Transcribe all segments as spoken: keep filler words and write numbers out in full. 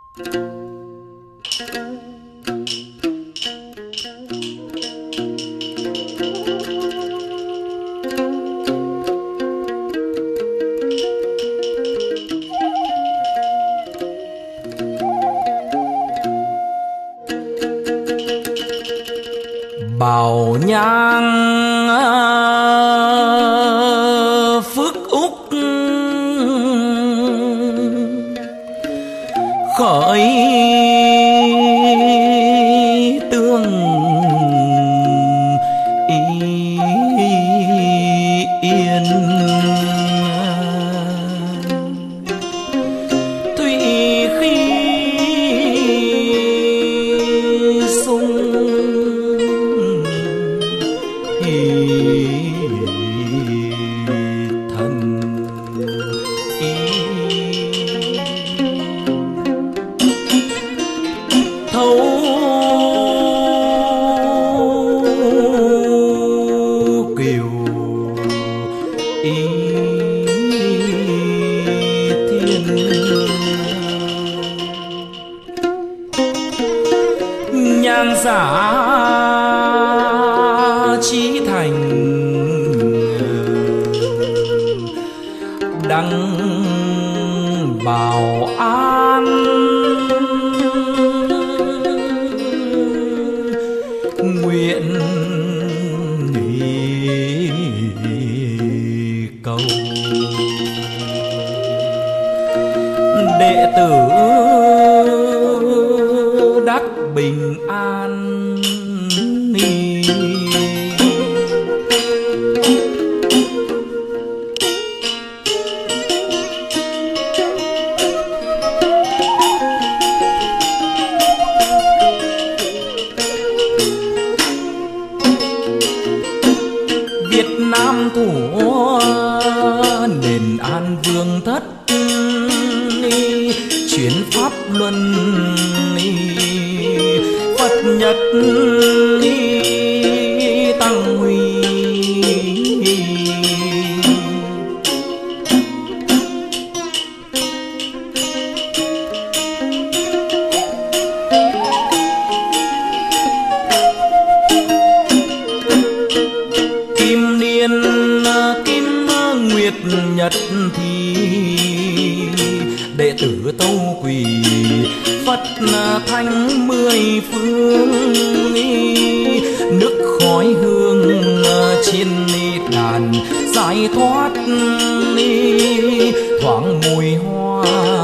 Bảo nhang phước úc khởi tương yên, thủy khi sung thần thấu kiều ý thiên, nhang giả chí thành đăng bảo an, nguyện cầu đệ tử đắc bình an. Việt Nam thủa nền an vương thất, chuyển pháp luân Phật nhật tăng huy, kim niên kim nguyệt nhật thì đệ tử tâu quỳ Phật thánh mười phương, nước khói hương trên đàn giải thoát thoáng mùi hoa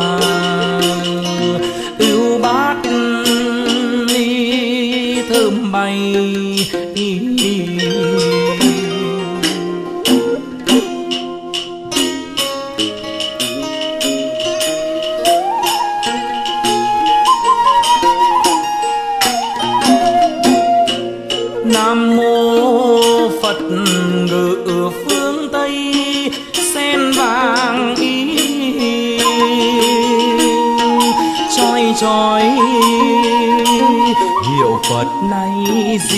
ưu bát thơm bay. Nam mô Phật ngự phương Tây, sen vàng ý chói chói hiệu Phật này gì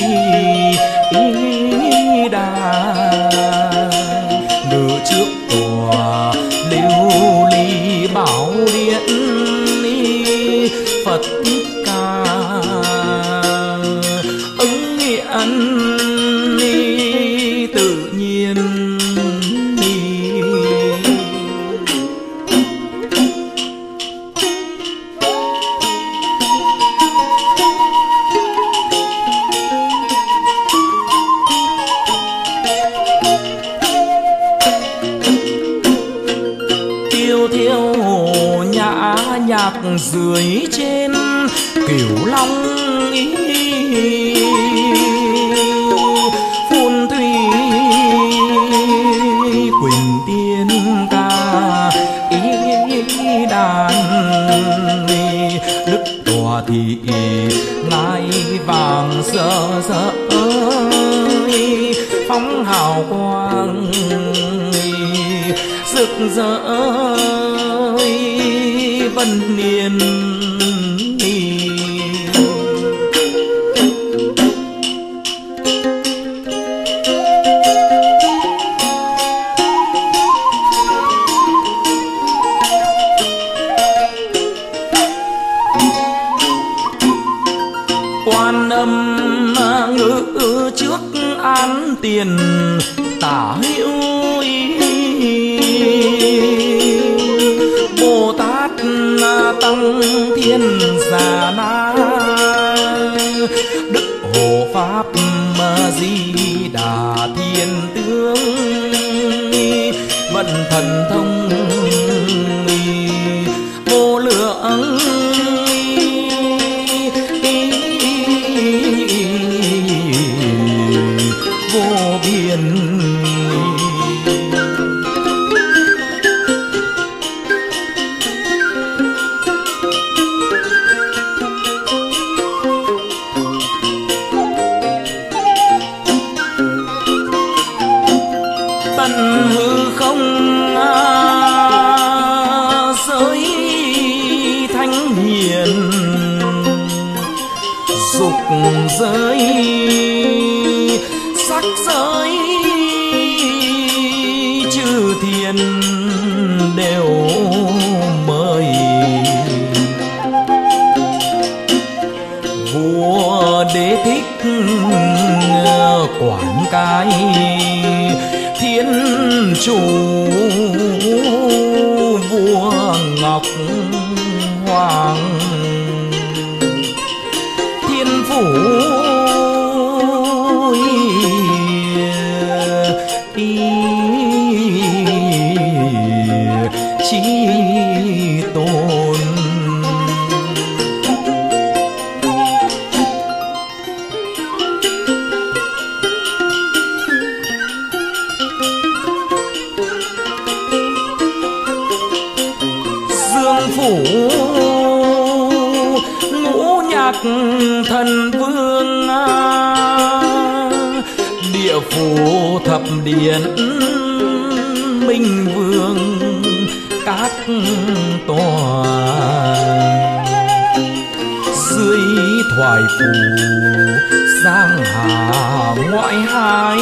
ý đà, ngự trước tòa lưu ly bảo điện Phật Thích Ca, ứng hiện tự nhiên. Tiêu thiêu nhã nhạc dưới trên Cửu Long ý, phun thủy quỳnh tiên ca ý đàn, đức tòa thị ngai vàng rỡ rỡ phóng hào quang rực rỡ vân niên. tiền tả hữu Bồ Tát Tăng Thiên Già Na Đức Hộ Pháp Di Đà Thiên Tướng Vận thần thông vô lượng vô biên. Tận hư không giới thánh hiền, dục giới sắc giới chư thiên đều mời. Vua Đế Thích quản cái thiên chủ, vua Ngọc Hoàng thiên phủ chí tôn. Dương phủ ngũ nhạc thần vương, địa phủ thập điện minh vương các tòa, dưới thoại phủ giang hà ngoại hải,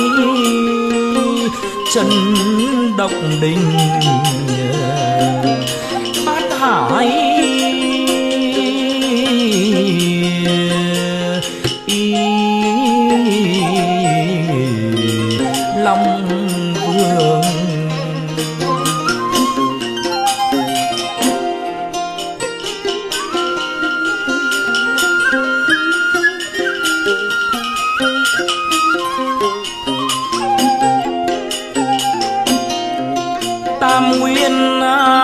chân động đình bát hải Long Vương. Tam nguyên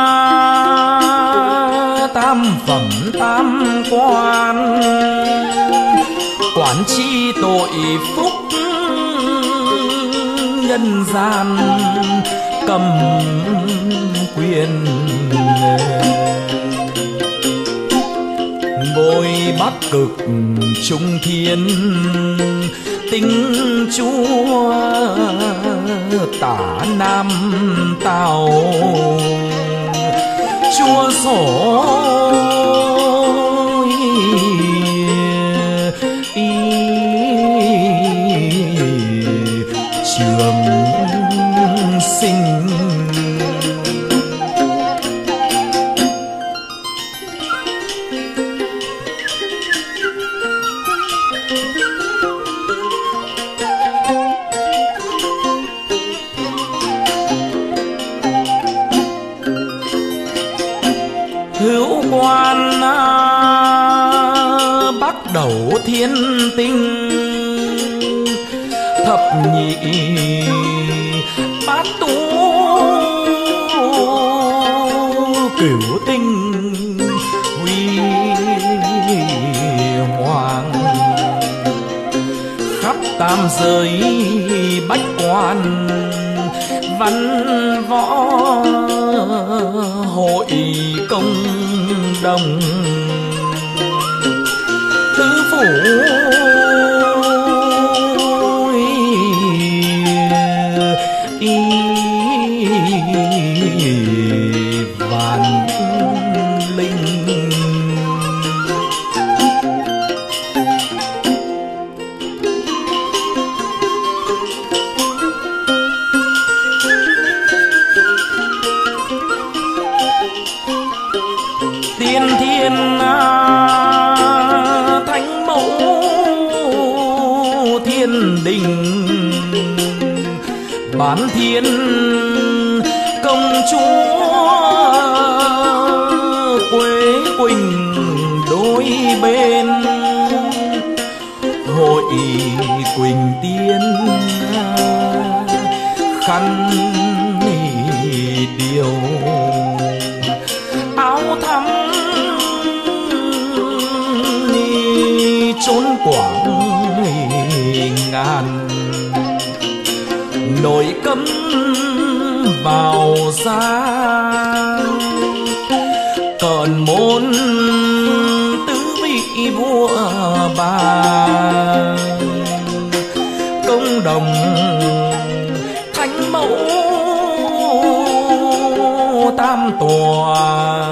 tam phẩm tam quan, quản chi tội phúc nhân gian cầm quyền. Ngôi Bắc Cực Trung Thiên tinh chúa, tả Nam Tào chúa sổ trường sinh. Hữu quan Bắc Đầu Thiên Tinh, thập nhị bát tú cửu tinh huy hoàng, khắp tam giới bách quan văn võ hội công đồng. Tứ phủ vạn linh, tiên thiên tiên công chúa Quế Quỳnh đôi bên, hội Quỳnh tiên khăn điều áo thắm trốn quảng ngàn, nổi cấm vào ra còn môn tứ vị vua bà, công đồng thánh mẫu tam tòa,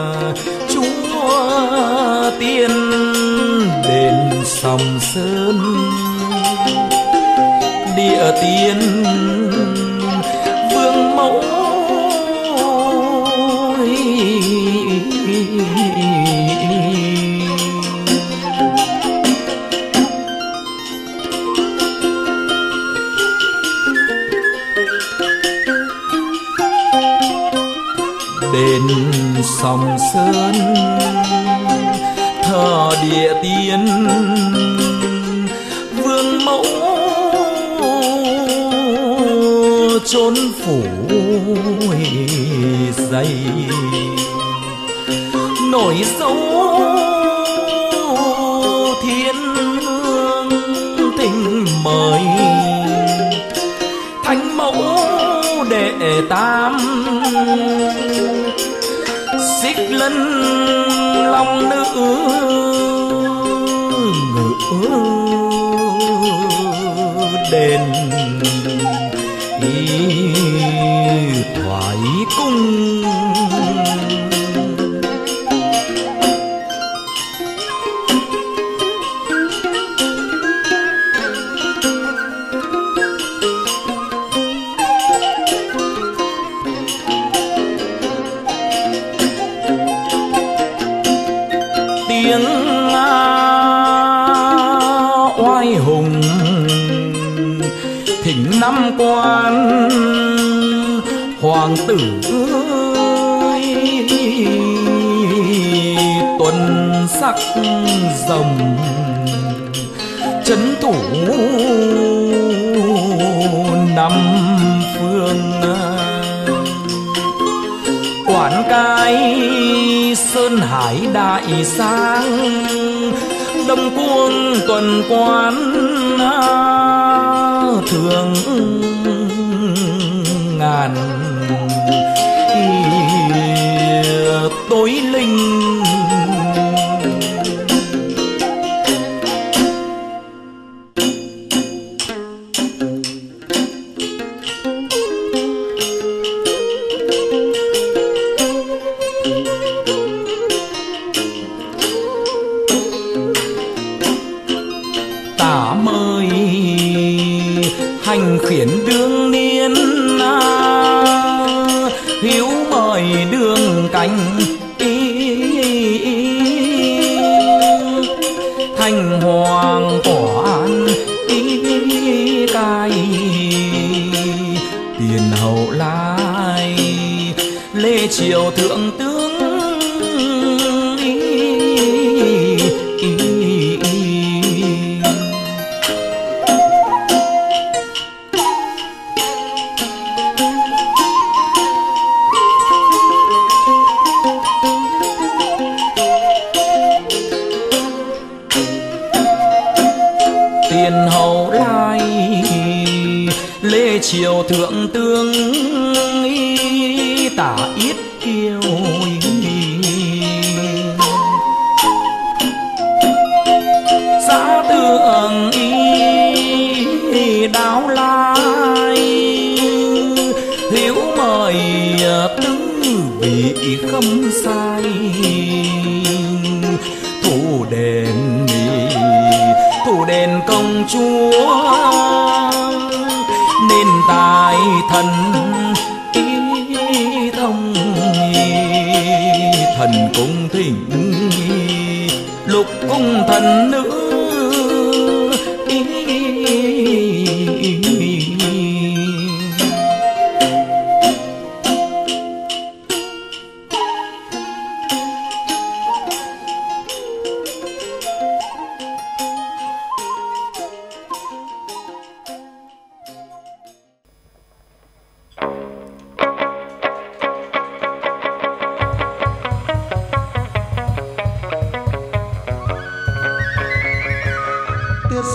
chúa tiên đền Sòng Sơn, địa tiên vương mẫu đền Sòng Sơn thờ địa tiên vương mẫu, chốn phủ dày nổi dấu thiên hương tình mời, thánh mẫu đệ tam xích lân long nữ ngự đền thoại cung. Tiếng oai hùng thỉnh năm quan hoàng tử ơi, tuần sắc rồng trấn thủ năm phương, quản cai sơn hải đại sang, đông quân tuần quan thường ngàn tối linh. Tả mời hành khiển đương niên, hiếu mời đường cánh thành hoàng quản y cai, tiền hậu lai lê triều thượng tướng tiền hậu lai lê triều thượng tướng Tả Yết Kiêu, xã tường y đáo lai hiếu mời tứ vị khâm sai, thủ đền thủ đền công chúa nên tài thần ý thông, thần cung thỉnh lục cung thần nữ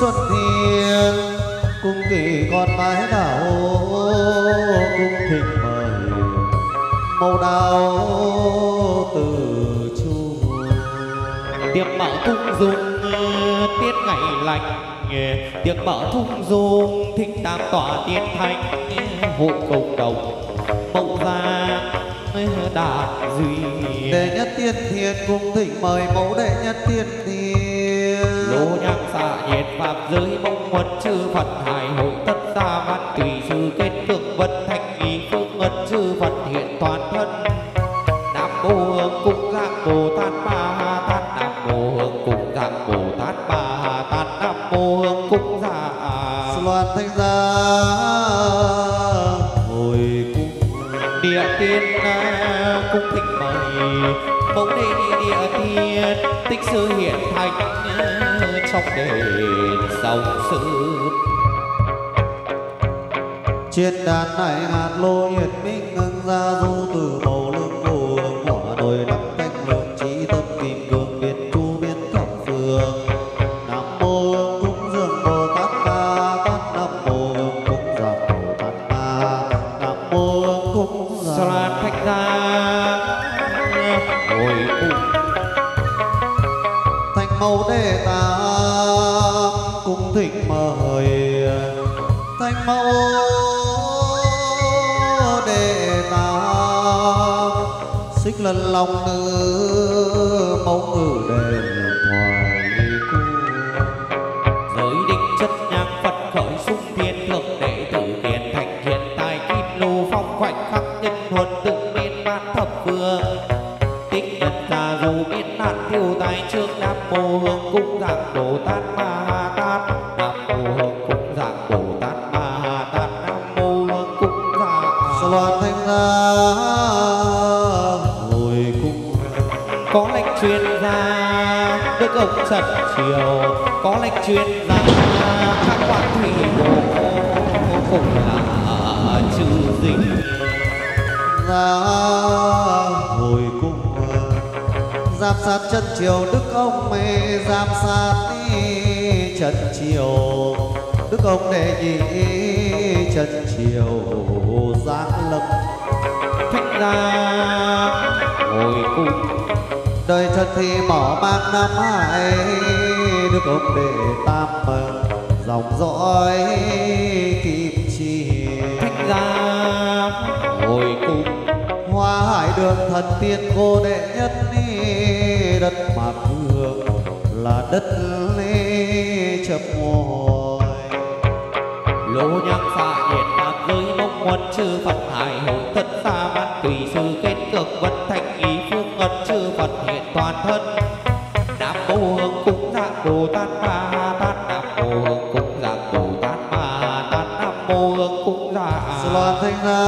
xuân thiên cung kỳ con bái đảo cung thịnh mời màu đào từ chu tiếng mở thung dung tiết ngày lành tiếng mở thung dung thịnh tam tỏa tiên thanh hội cộng đồng mậu gia đà duy đệ nhất tiên thiên cung thịnh mời mẫu đệ nhất tiên thiên lô nhang xạ nhiệt pháp giới mong huân chư Phật hải hội tất gia văn tùy sư kết tượng vân thanh nghi phương ngân chư Phật hiện toàn thân nam mô hương cung giác Bồ Tát Ma Ha Tát nam mô hương cung giác Bồ Tát Ma Ha Tát nam mô hương cung giác loan thanh gia hồi cung địa tiên cung thịnh mời mẫu đề địa tiên tích sư hiện thành trong đền dòng sư trên đàn này hạt lô nhiệt minh ngân ra du từ màu lưng cổ hỏa nồi nắm canh lượng trí tâm kim cương biến chu biến thập phương nam mô hương cung dương Bồ Tát Ma Tát nam mô hương cung giảng Bồ Tát Ma nam mô hương cung sa lan thanh gia hồi cung thành mẫu đệ tam cung thịnh mời thành mẫu đệ tam xích lần lòng nữ mẫu ngự đền thoại cung giới định chất nhang Phật khởi sung thiên thượng đệ tử kiền thành hiện tài kim lô phong khoảnh khắc nhân huân tự miên bát thập phương tích nhật già dù miên nạn thiêu tài trước nam mô hương cung giảng Bồ Tát Ma Ha Tát nam mô hương cung giảng Bồ Tát Ma Ha Tát nam mô hương cung giảng sa loan thanh gia hồi cung có lệnh truyền ra đức ông trần triều có lệnh truyền ra các quan thủy bộ cũng là chư dinh ra hồi cung giám sát chân triều đức ông mê giám sát chân triều đức ông đệ nhị chân triều giáng lâm thích ra hồi cung đời trần thì mở mang nam hải đức ông đệ tam dòng dõi kim chi thích ra hồi cung hoa hải đường thần tiên cô đệ nhất đất mạc hương là đất lê chập ngồi lô nhang xạ nhiệt pháp giới mong huân chư Phật hải hội tất xa văn tùy sư kết cực vân thanh ý phương ngân chư Phật hiện toàn thân nam mô hương cung giác Bồ Tát Ma Ha Tát nam mô hương cung giác Bồ Tát Ma Ha Tát nam mô hương cung giác sa loan thanh gia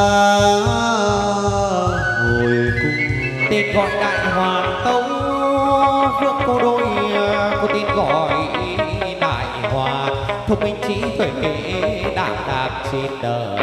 hồi cung tên gọi đại hoàng tấu vương cô đôi có tên gọi đại hòa thông minh trí tuệ đảm đạc trên đời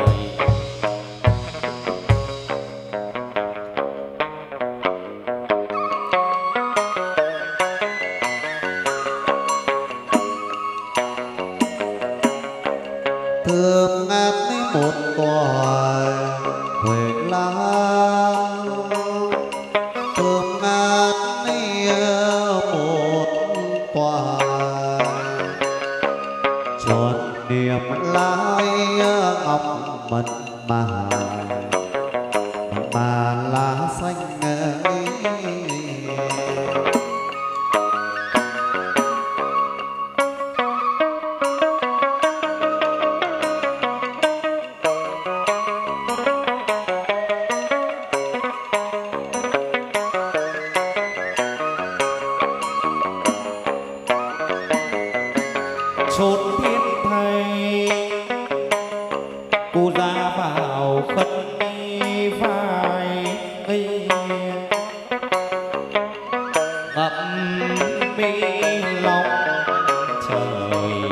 thương ngát một tòa huệ lang thương ngát một tòa tròn niềm lai ngọc mật mà mà lá xanh ấy chốn thiên thầy cô ra vào khất vai ngậm mi lòng trời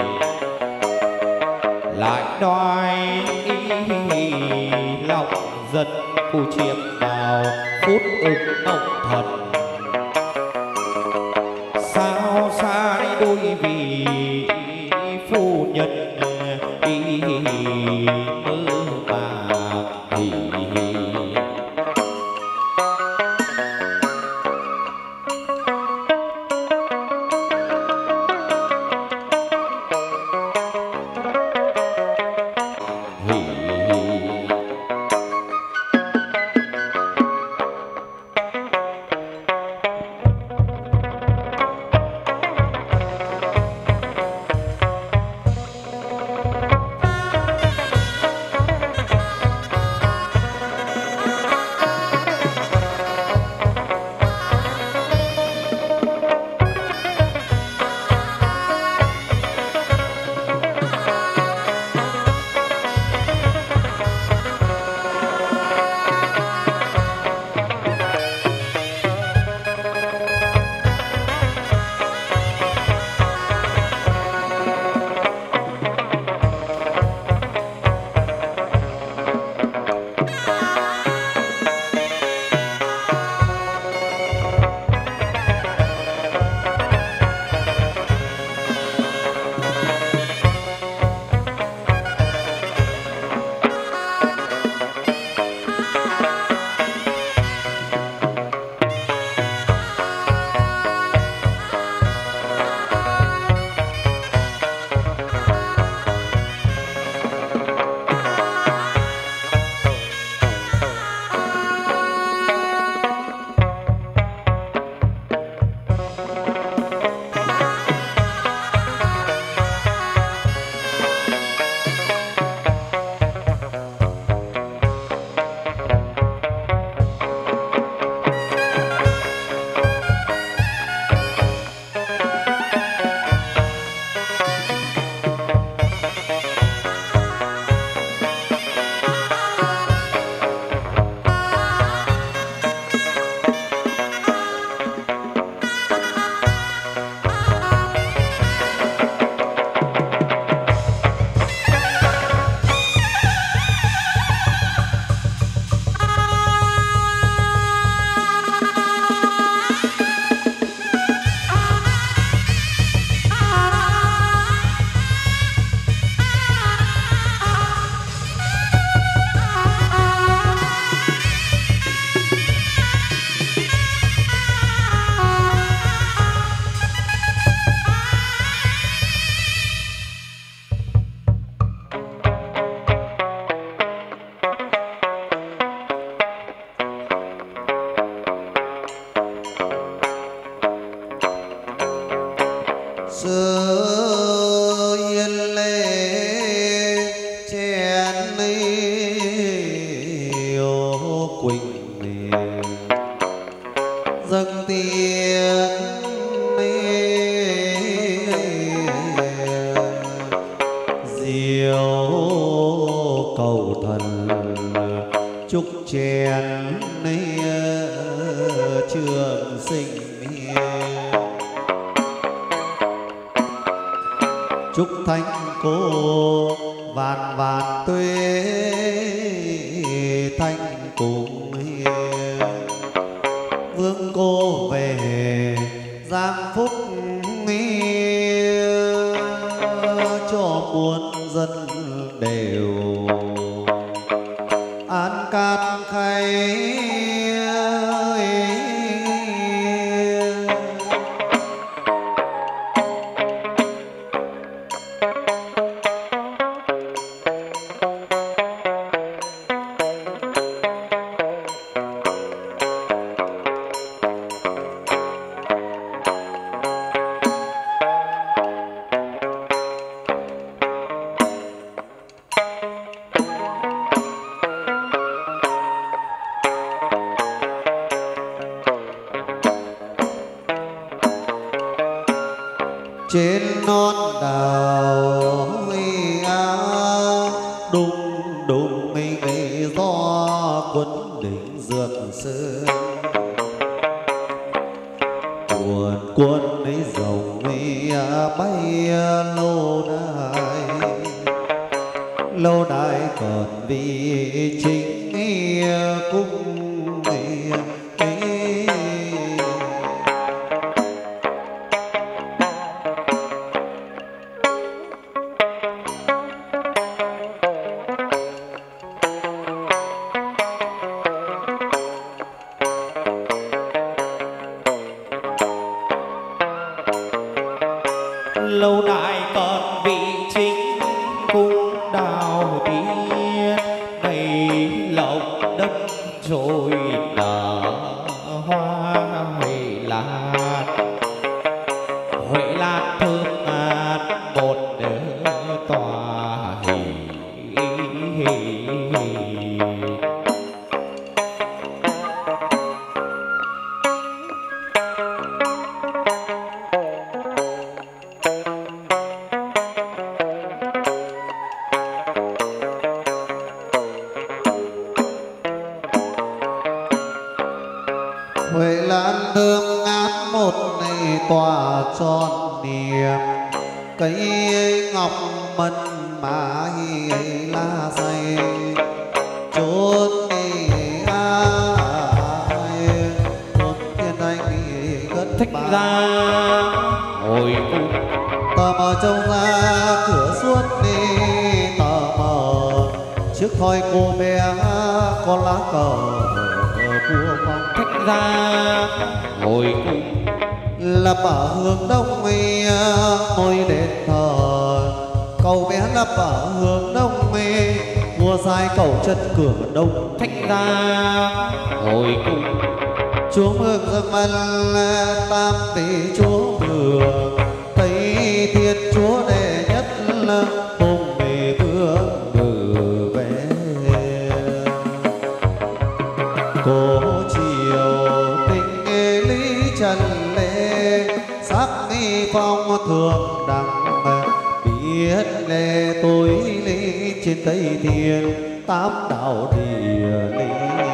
lại đòi lòng dân cô chiếm vào phút ưng mộng thần sao sai đôi vì phu xưa yên lệ chén yêu quỳnh dâng tiền diệu cầu thần chúc chén trường sinh chúc thanh cô vạn vạn tuế thanh cùng vương cô về giang phúc cho muôn dân đều an can khay. Trên non đảo áo đùng đùng ngày gió quấn đỉnh dược sơn cuồn cuộn ấy dòng bay lâu đài lâu đài còn vì chính cung lâu đài còn vị chính cung đào tiên đầy lộc đất rồi nở hoa huệ lan huệ lan thơm ngát một tòa hỉ huệ lan thơm ngát một này tòa tròn niềm cây ngọc mận mã lá say chốn ai chốn thiên anh cất thích ra ngồi cung tò mò trông ra cửa suốt đi tò mò trước thoi cô bé con lá cờ của phong thích ra ngồi cung lập ở hướng đông mi ngôi đền thờ cầu bé lập ở hướng đông mi vua sai cầu chân cửa đông thích ra ngồi cung chúa mừng dương văn tam tỷ chúa mường tây thiên chúa đệ nhất hùng bề vương bự vẽ cố chiều tình nghề lý trần lê sắc nghi phong thường đẳng biết lê tôi lý trên tây thiên tám đạo địa lý.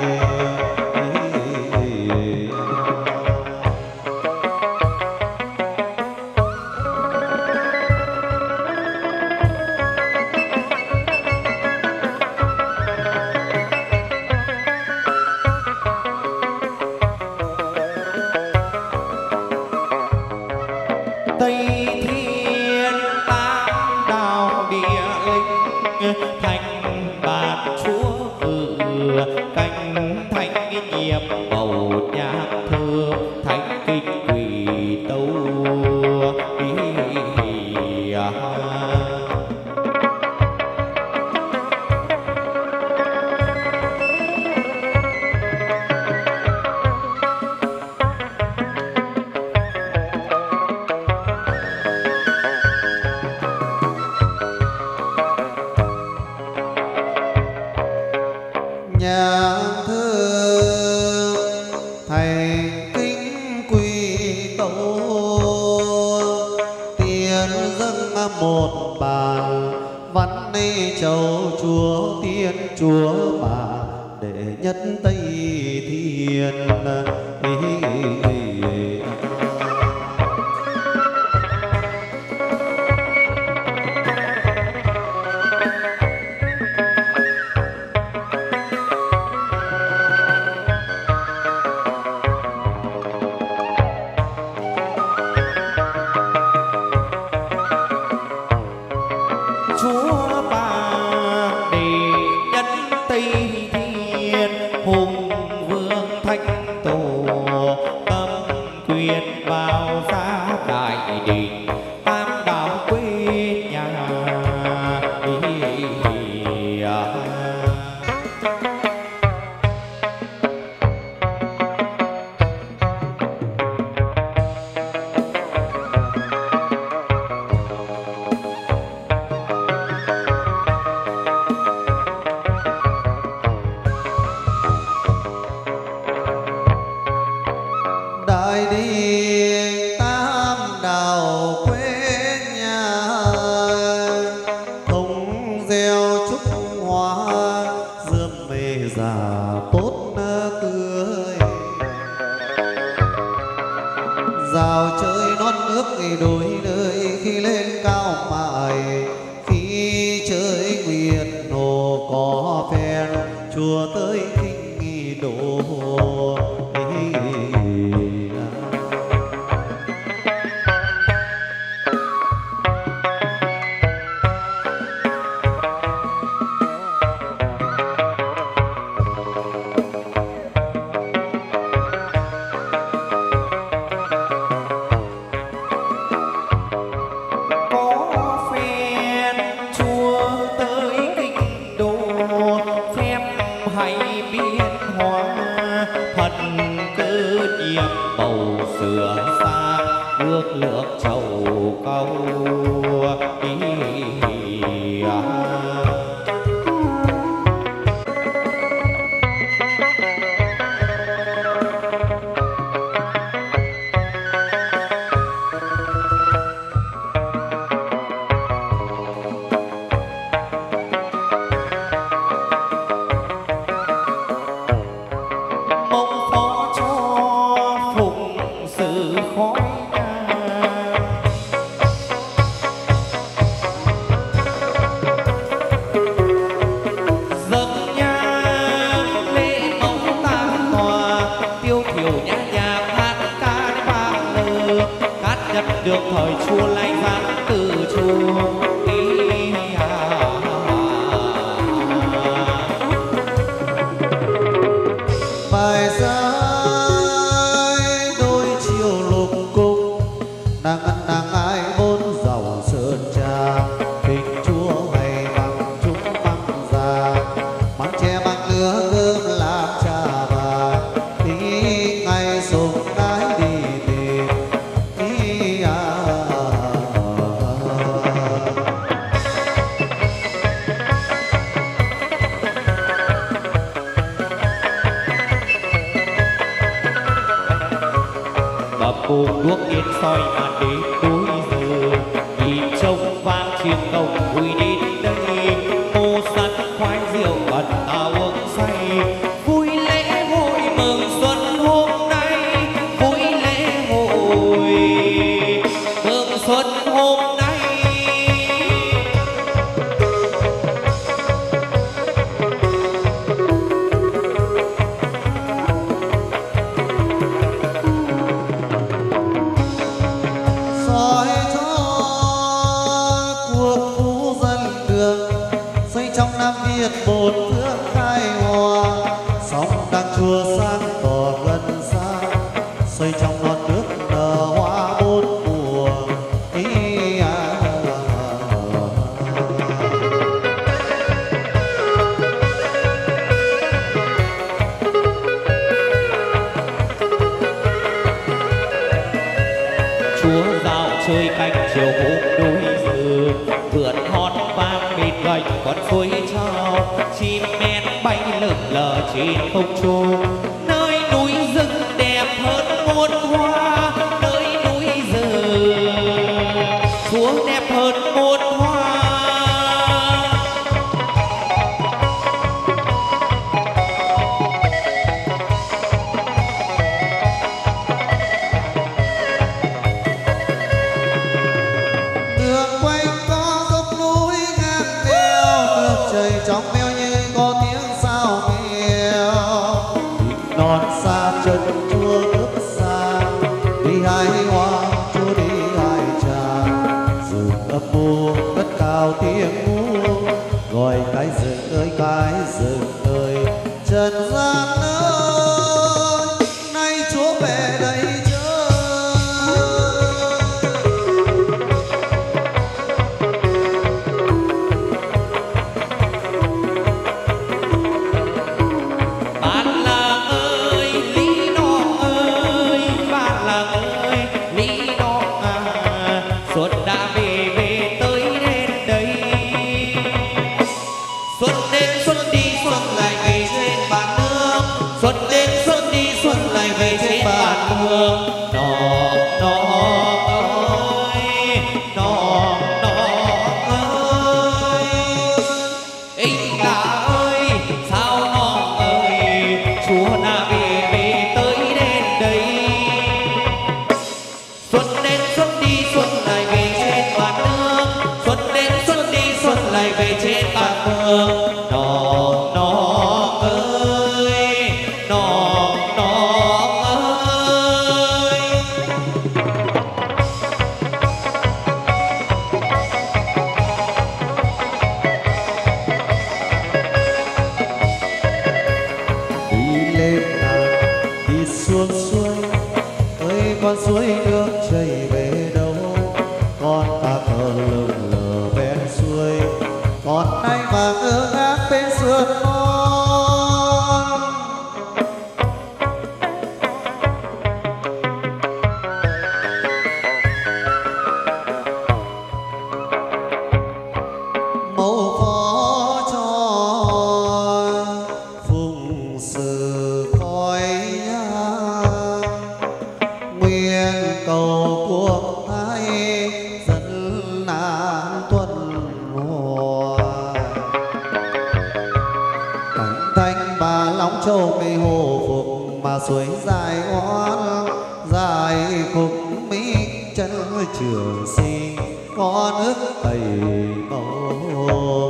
Tây thiên tam đạo địa linh thành bát chúa vừa canh thanh nhiệm bầu nhạc thơ thanh kinh quỷ tâu một bàn văn ni châu chúa tiên chúa bà đệ nhất tây thiên. Chúa đẹp hơn muôn Xuân đến xuân đi xuân lại về trên bàn nước, xuân đến xuân đi xuân lại về trên bàn nước. Nòng nòng ơi, nòng nòng ơi. Đi lên nàng đi xuống suối, ơi con suối nước chảy về đâu, con ta thờ lừng lờ bên suối, còn nay mà ngơ ngác bên sườn non. Mẫu phó cho phụng sự khói nhang, nguyện cầu quốc thái dân an tuần hòa. Cảnh thanh bà Long Châu mê hồ phục, mà suối dài oan dài khúc mỹ chân trường sinh, có nước tây màu.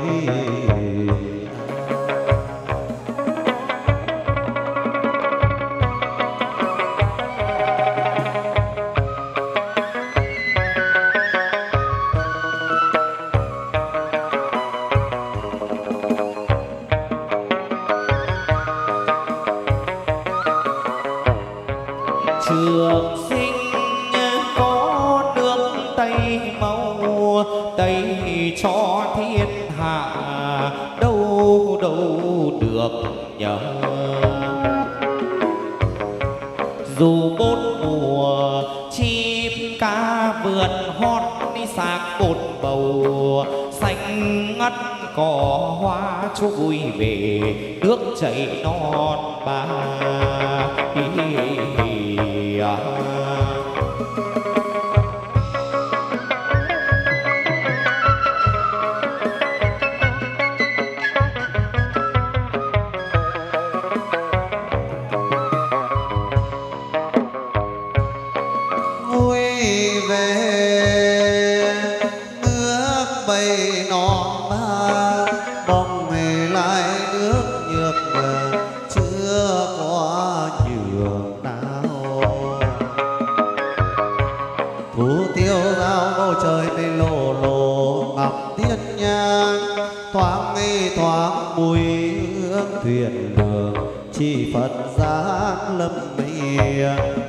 Trường sinh có nước Tây màu, Tây cho thiên hạ đâu đâu được nhờ. Dù bốn mùa chim ca vượn hót đi sáng một bầu, xanh ngắt cỏ hoa chú vui về nước chảy non ba. Vui về nước bay non ba, bồng lại nước nhược chưa có nhường nào. Thủ tiêu giao bầu trời mây lồ lồ, ngọc thiên nhang thoáng nghi thoáng mùi hương thuyền đường, chỉ Phật giáng lâm mây.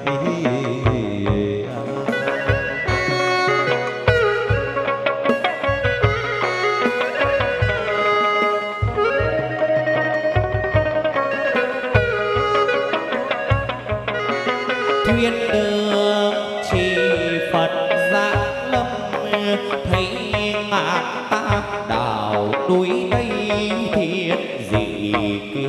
Thuyền đường chỉ Phật giáng lâm, thấy ngàn tác đảo núi đây thiên dị kỳ.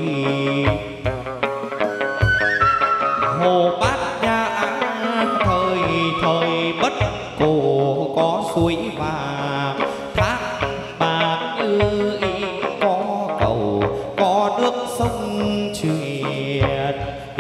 Hồ Bát Nhã thời thời bất cổ, có suối vàng thác bạc như ý, có cầu có nước sông truyền.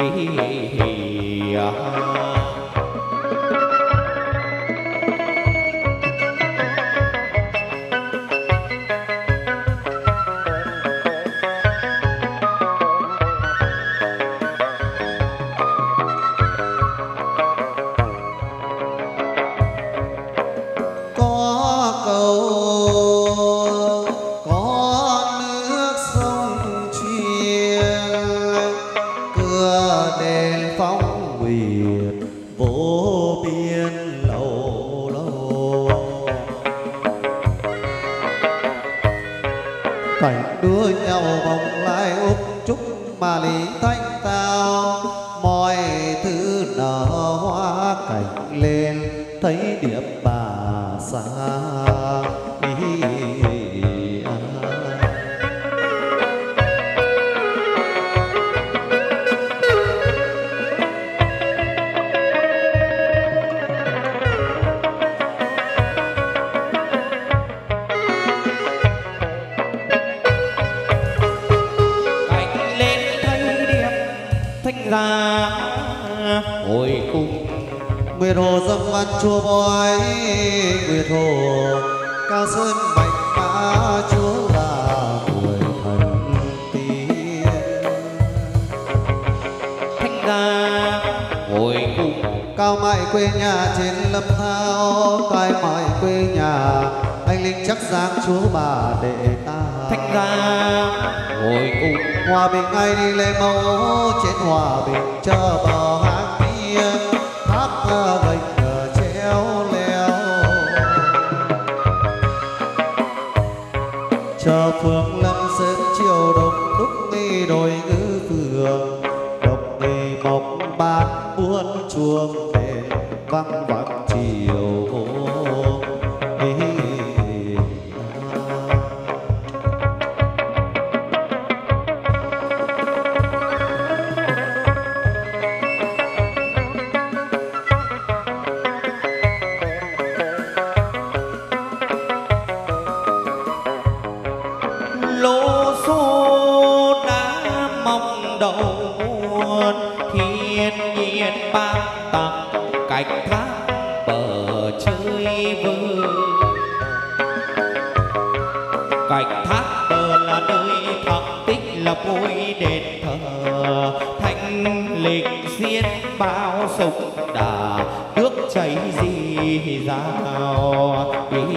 Có cầu có nước sông truyền, cửa đền phong nguyệt vô biên lâu lâu. Cảnh đưa nhau vòng lại úc trúc mà lý thanh tao, mọi thứ nở hoa cảnh lên thấy điệp bà xa. Cảnh lên thấy điệp thanh ra, ngồi cùng Nguyệt hồ dâng văn chùa bói, Nguyệt hồ cao sơn bạch mã chúa là người thần tiên. Thanh ca ngồi cùng Cao mại quê nhà trên lâm thao, cai mại quê nhà anh linh chắc giang chúa bà đệ ta. Thanh ca ngồi cùng Hòa bình ai đi lễ mẫu, trên hòa bình cho bờ hát kia thác gành treo leo. Chờ phương lâm sớm chiều đông đúc nghi đồi ngư phường, độc nghi mộc bát buôn chuông đền vang vang chiều. lô số đã mong đầu muôn thiên nhiên ban tặng cảnh thác bờ chơi vơi. Cảnh thác bờ là nơi thắng tích là ngôi đền thờ thanh lịch xiên bao sông đà nước chảy dì dào.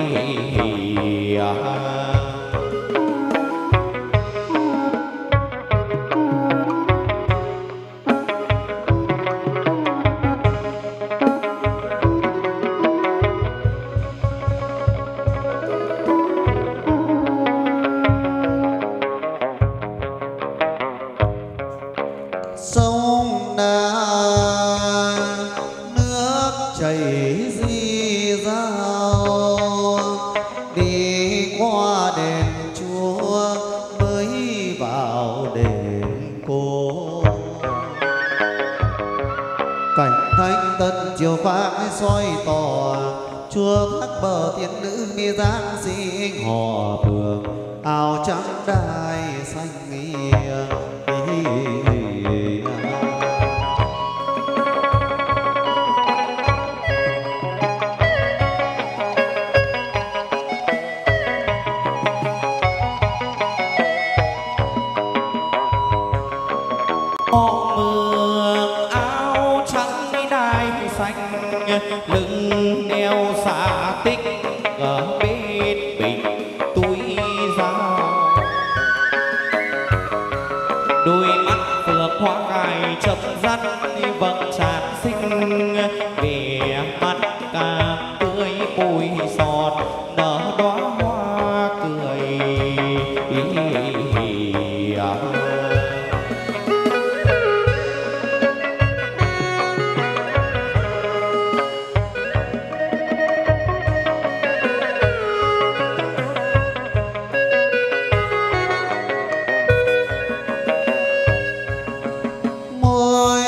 Sông đà nước chảy dì dào, đi qua đền chúa mới vào đền cô. Cảnh thanh tân chiều vang soi tỏ, chúa thác bờ tiên nữ mi dáng sinh hò phường áo trắng đai xanh nghĩa. Họ mường áo trắng đai xanh lưng đeo xạ tích ở bên bình túi dao. Đôi mắt phượng hoa cài chậm rắt vầng trán xinh, vẻ mặt càng tươi môi giọt nở đóa hoa cười. Môi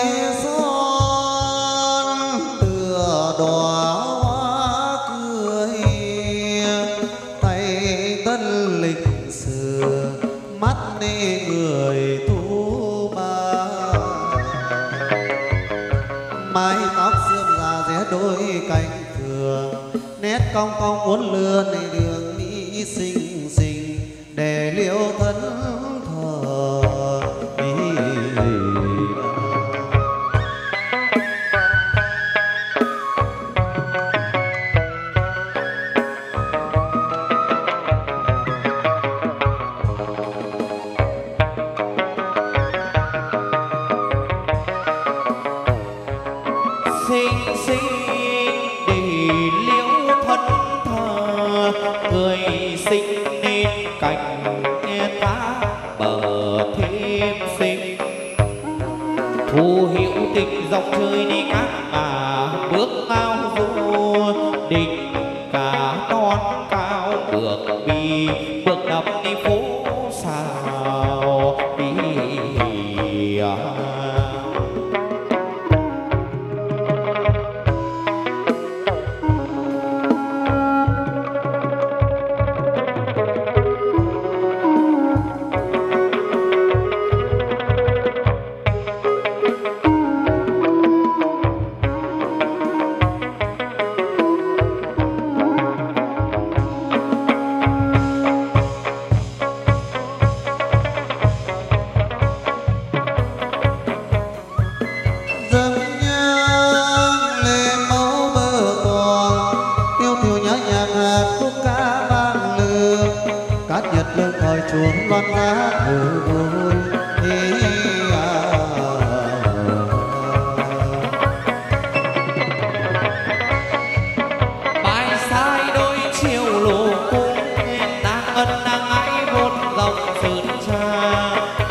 son tựa đóa hoa cười, tay tân lịch sử mắt đi người thu ba. Mái tóc sương già rẽ đôi cánh thường, nét cong cong uốn lượn đường mỹ xinh xinh để liễu thân thờ. Xinh xinh để liễu thân thờ, người sinh nên cảnh thác bờ thêm xinh. Thu hiểu tình dòng chơi đi các ngả bước ao du, đỉnh cả non cao bước bi bước đập đi phố xào đi. chuông loan lá ngủ vui bài sai đôi chiều lù cung nàng ân nàng ái vốn dòng sơn tra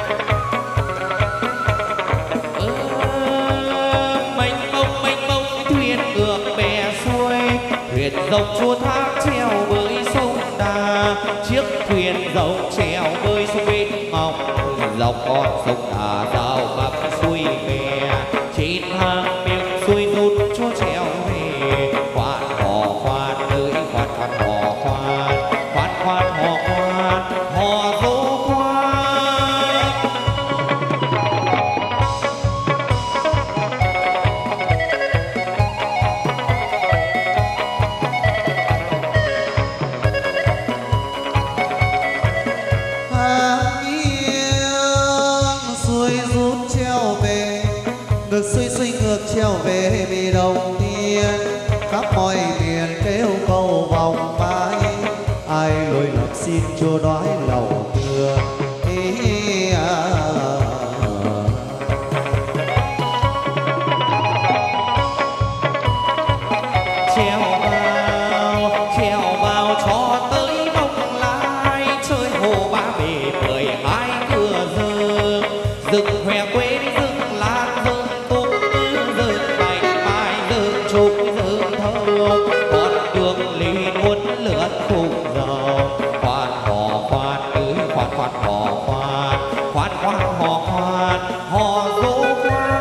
ơ mênh mông mênh mông thuyền ngược bè xuôi thuyền dòng chua thác treo với sông Đà chiếc thuyền dầu treo bơi xuống bên ngọc dọc con sông Đà giao bắp xuôi bè trên hàng miệng xuôi rút cho treo về khoan hò khoan ơi khoan khoan hò khoan khoan khoan hò khoan hò dỗ khoan ngược xuôi xuôi ngược treo về vì đồng thiên khắp mọi miền kêu cầu vòng mãi ai lỗi lầm xin chúa nói lòng thương ý à. treo vào treo vào cho tới mông lai chơi hồ ba bể mười hai cửa rừng rừng hoe quê đi rừng lan rừng tung rừng bành mai rừng trục rừng thâu con đường lì muốn lướt khung dầu khoan hò khoan ơi khoan khoan hò khoan khoan khoan hò khoan hò dỗ khoan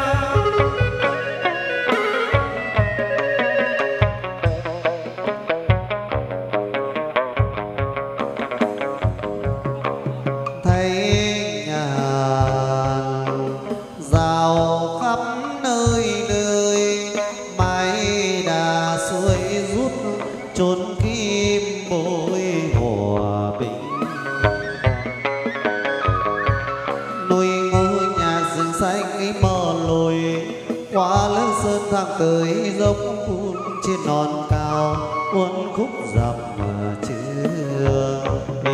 thấy nhàn rào khắp nơi nơi mái đà xuôi rút chốn kim bối hòa bình núi ngôi nhà rừng xanh ấy mờ lồi qua lớn sơn thang tới dốc cuốn trên non cao uốn khúc dặm mà chưa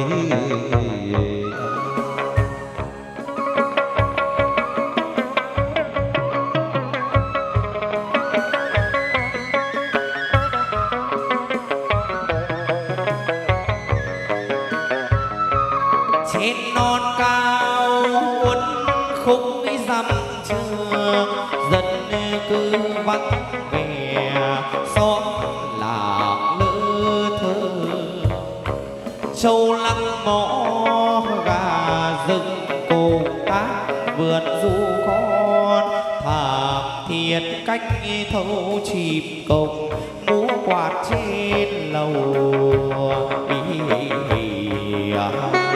trên non cao uốn khúc dặm trường dân cư vắng vẻ xóm làng lơ thơ châu lăng mõ gà rừng cùng tác vườn du con thang thiệt cách thấu chìm công múa quạt trên lầu ý, ý, ý, à.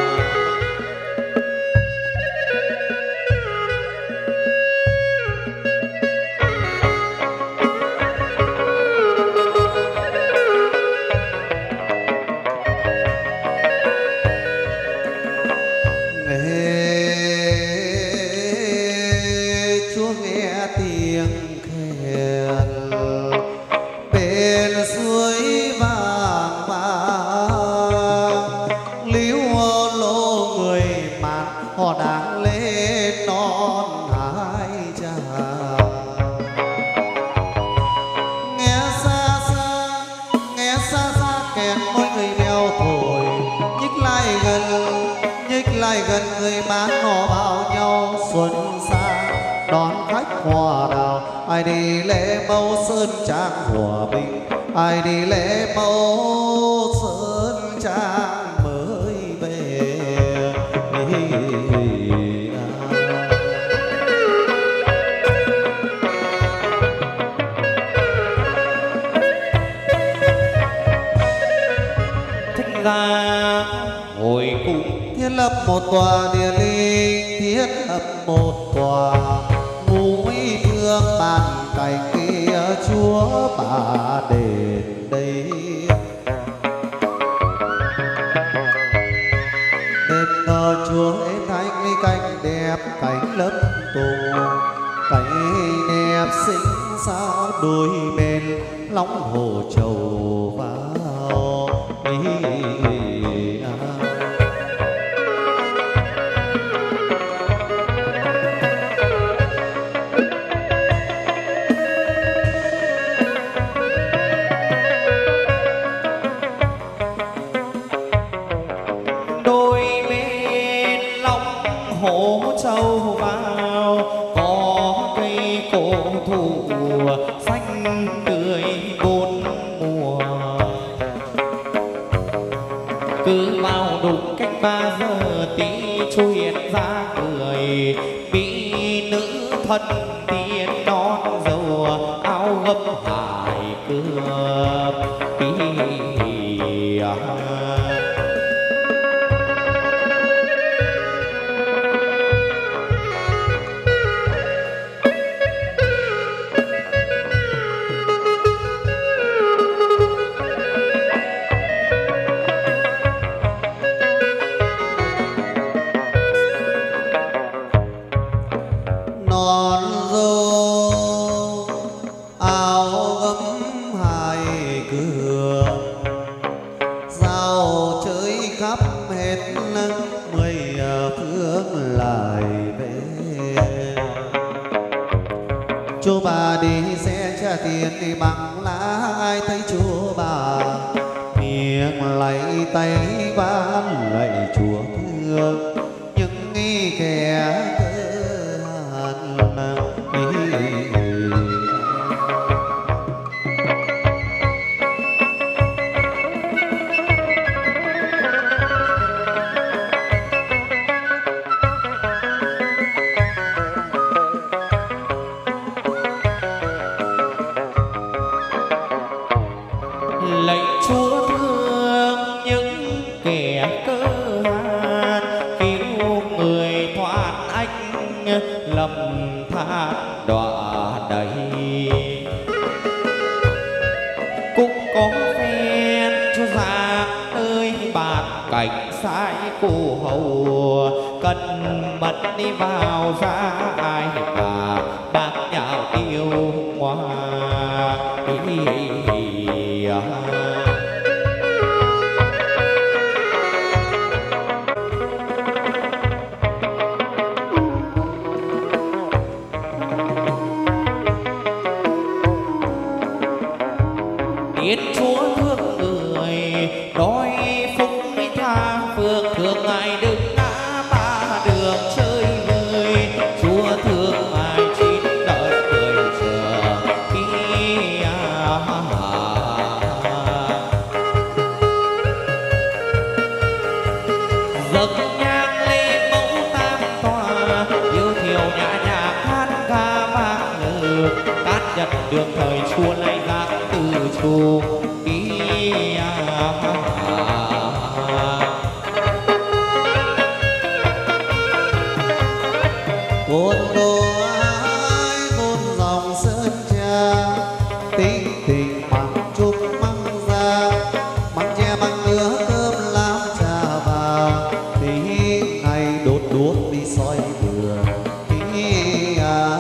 Chúa nghe tiếng khen bên suối vàng vàng líu lô người mạn họ đang lên non hai chàng nghe xa xa nghe xa xa kèn mỗi người đeo thổi nhích lại gần nhích lại gần người bán họ bao nhau xuân sang đón khách hòa đào ai đi lễ mẫu sơn trang hòa bình ai đi lễ mẫu sơn trang mới về thích ra hồi cung thiết lập một tòa địa linh thiết lập một tòa núi thương bàn cạnh kia chúa bà đến đây đền thờ chúa êm thanh ly cánh đẹp cánh lấp tùng cánh đẹp xinh xao đôi bên lóng hồ trầu vào ý, ý, ý, à. tươi bốn mùa. Cứ vào đúng cách ba giờ tí chú hiện ra cười, mỹ nữ thân tiên đón dâu áo gấm hải cướp. non dâu áo gấm hai cửa, giao chơi khắp hết mười phương lại về. Chú bà đi xe trả tiền đi bằng lá, ai thấy chú bà miệng lạy tay van lạy chúa thương những nghi kẻ lạy chúa thương những kẻ cơ han, cứu người thoát ách lầm than đọa đầy. Cũng có phen cho ra nơi bàn cảnh sai cô hầu, cần mật đi vào ra ai mà bác nhạo tiêu hoa. Biết chúa thương người đói phúc tha phương, thương ai đừng ngã ba đường chơi vơi. Chúa thương ai chín đợi cười chờ khi à, giấc nhang lên mẫu tam tòa, yêu thiều nhã nhạc hát ca vang lược. Cát nhật đường thời chúa nay ra từ chùa đi à. cồn đồ ái cồn dòng sơn cha, tính tình bằng trúc măng ra, măng tre măng nứa cơm làm trà vàng. Tí ngày đốt đuốc đi soi đường tí à.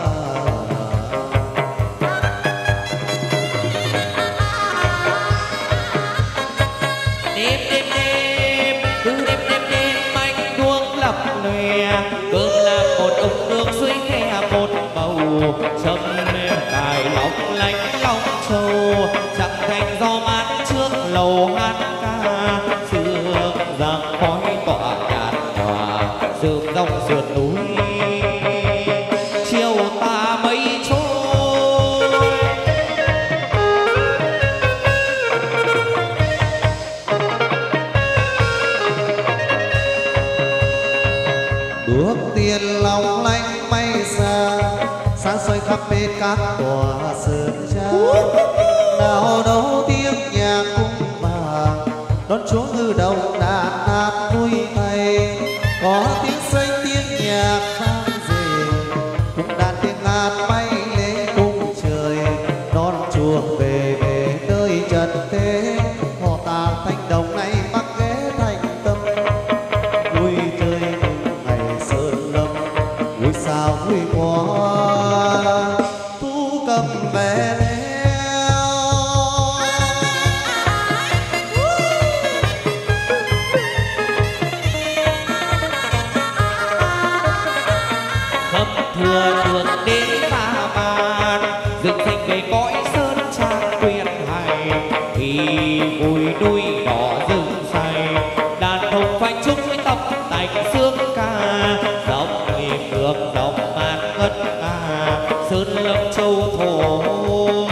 Đêm đêm đêm cứ đêm đêm đêm anh đuông lập lòe, cơm làm một ống nước suối khe một bầu, châm cài lóng lánh long châu, chẳng thành gió mát trước lầu hát ca. Sương giăng khói tỏa nhạt hòa, sương dòng sườn núi chiều tà mây trôi. Bước tiền lòng lanh bay xa, sáng soi khắp bên các tòa sơn cha. Nào đâu tiếng nhạc cung vàng, đón chúa ngư đồng đàn hát vui tay. Có tiếng xây tiếng nhạc vang dền, cùng đàn tiếng hát bay lên cung trời. Đón chúa về về nơi trần thế, họ tàng thanh đồng này bắc ghé thành tâm. Vui chơi mừng ngày sơn lâm, vui sao vui quá thu cầm về theo. Khắp thừa đường đến xa bàn, rừng xanh cây cõi sơn trang quyền hành. Thì vui đuôi đỏ rừng say, đàn hồng phanh chúc với tập tành sương ca. Dòng nghiệp được dòng màn ngất ngà, sơn lâm châu thổ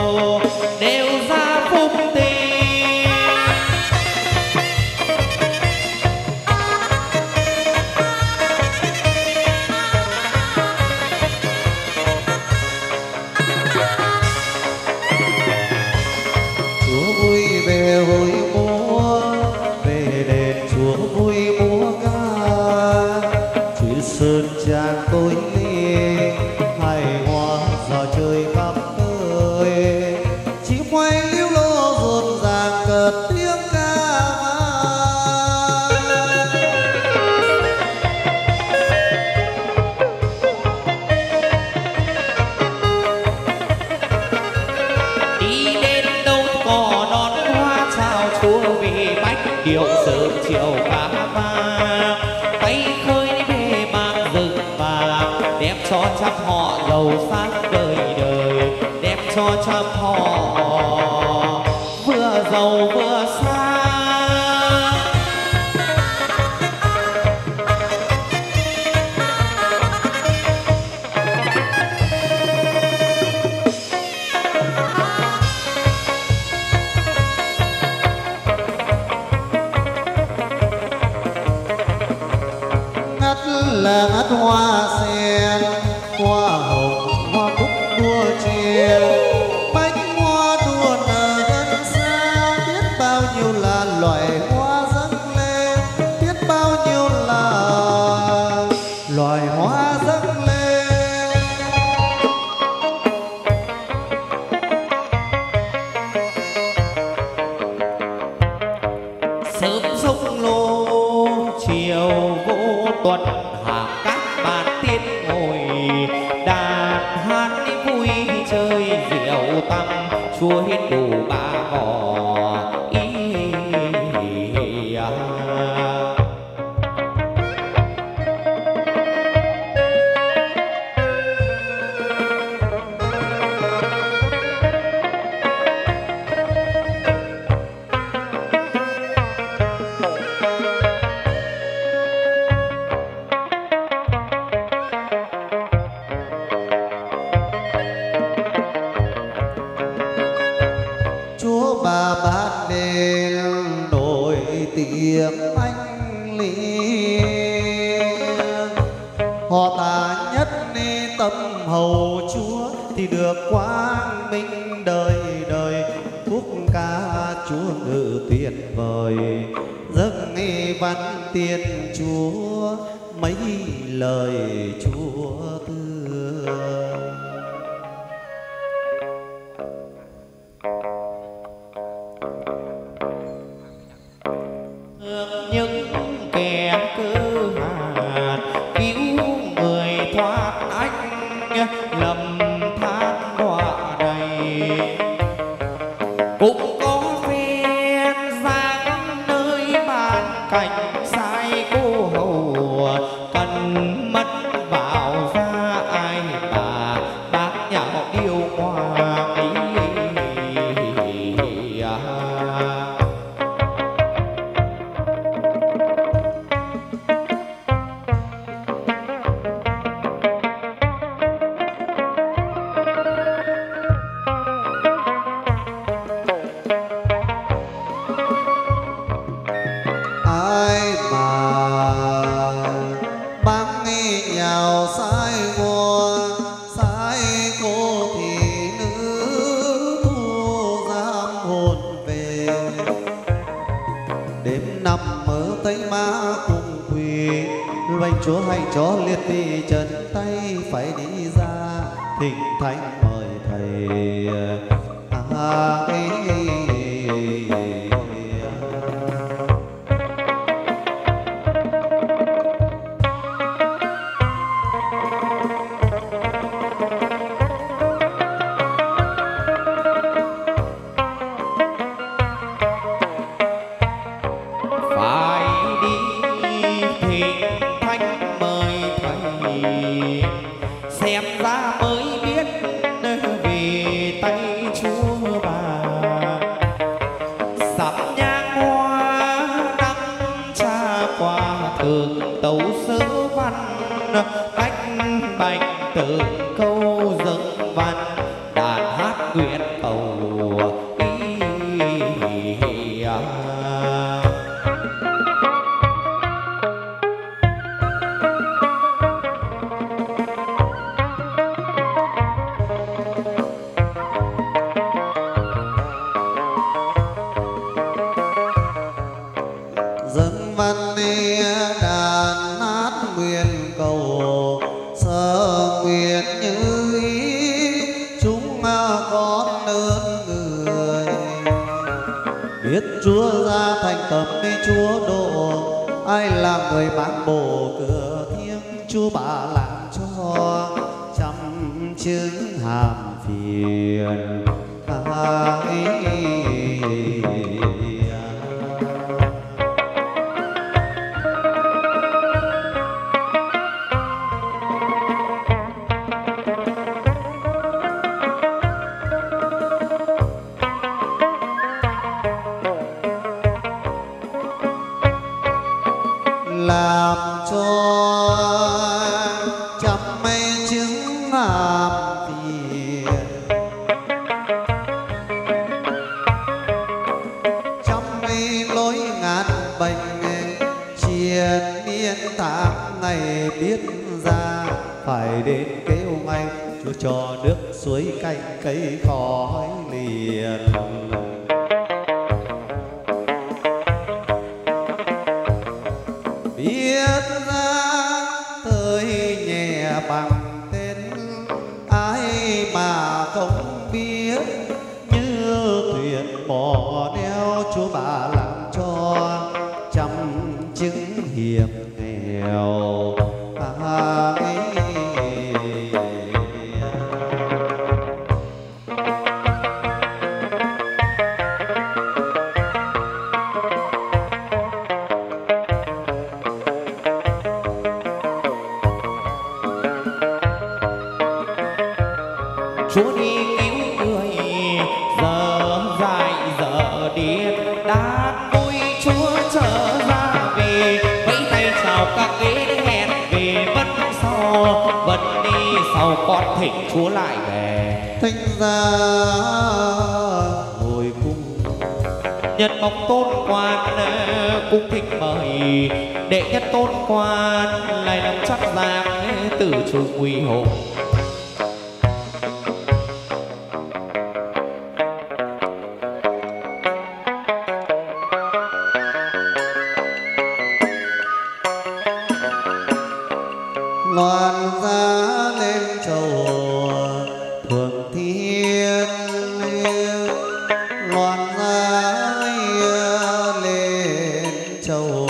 đi đến đâu có đón hoa chào chúa về bách điệu sớm chiều cá vàng tay khơi về mang rừng vàng đem cho trăm họ giàu sang đời đời đem cho trăm họ vừa giàu vừa sang. Là ngắt hoa sen, hoa hồng, hoa cúc đua chèo, bách hoa đua nở gần xa, biết bao nhiêu là loài hoa dâng lên, biết bao nhiêu là loài hoa dâng lên. Sớm sông lô chiều vô tuần hàng các bạn tiên ngồi đàn hát đi vui chơi rượu tăng chúa hết đủ ba ngò ý à. Chúa bà bát đền nổi tiếng anh liên, họ ta nhất ni tâm hầu Chúa thì được quang minh đời đời. Khúc ca Chúa ngự tuyệt vời, dâng nghi văn tiên Chúa mấy lời Chúa thương. Những kẻ cơ hàn cứu người thoát ách lầm than đọa đầy cũng có phen dáng nơi bàn cảnh sai cô hầu cần mất vào ra ai bà bác nhạo điều hoàng ý à. Ai mà băng nhào sai ngô sai cô thì nữ thu giam hồn về. Đêm năm mơ tây má cùng quỳ bánh chúa hay chó liệt đi chân tay phải đi ra thỉnh thánh mời thầy à, ê, ê, ê, ê. Phải đi thỉnh thánh mời thầy xem ra mới biết về tay Chúa bà sắm nhang hoa đăng cha qua thường tấu sớ văn cách bạch tượng câu dâng văn đàn hát nguyện cầu ý à. Dân văn đi đàn hát nguyện cầu sơ nguyện như ý chúng con ơn người biết Chúa ra thành tâm đi Chúa độ ai là người mang bồ cửa thiêng Chúa bà làm cho trăm chứng hàm phiền. làm cho trăm mây chứng làm tiền, trăm mây lối ngàn bệnh triền miên tháng ngày biết ra, phải đến kêu ngay Chúa cho nước suối canh cây khói liền. Biết ra thời nhẹ bằng tên, ai mà không biết như thuyền bỏ neo. Chúa bà làm cho trăm chứng hiểm nghèo à, ấy. Chúa đi cứu người giờ dài giờ điên, đã vui Chúa trở ra về, vẫy tay chào các ghế hẹn về vẫn sau, vẫn đi sau con thỉnh Chúa lại về. Thánh ra hồi cung Nhân bóng tôn quan cung thỉnh mời, đệ nhất tôn quan lại nắm chắc giang tử trường nguy hộ. loan giá lên chầu thượng thiên, loan giá lên chầu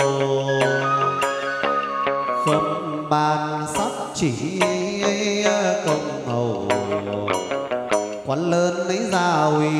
không bàn sắc chỉ công hầu, quan lớn lấy ra huy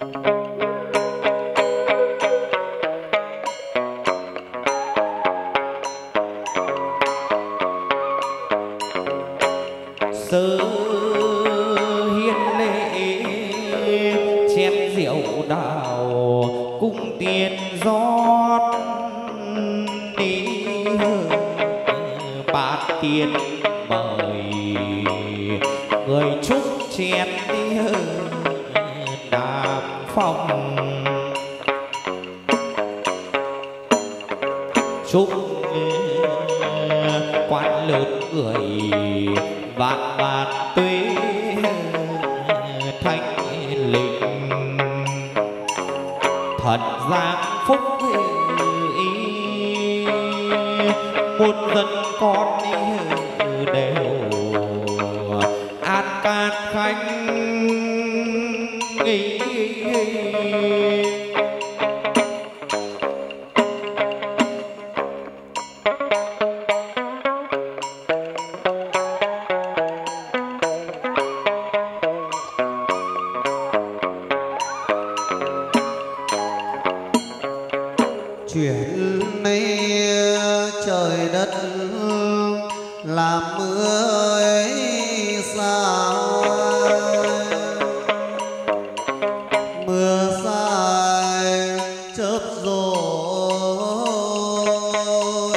Sơ hiên lễ chén rượu đào cung tiền rót đi bát tiền mời người chúc chén đi đàm phong chúc quan lớn người vạn vạn tuế thanh lịch thần giang phúc muôn dân con đều an can khánh ý. Chuyển nay trời đất làm mưa ấy xa, mưa xa chớp rồi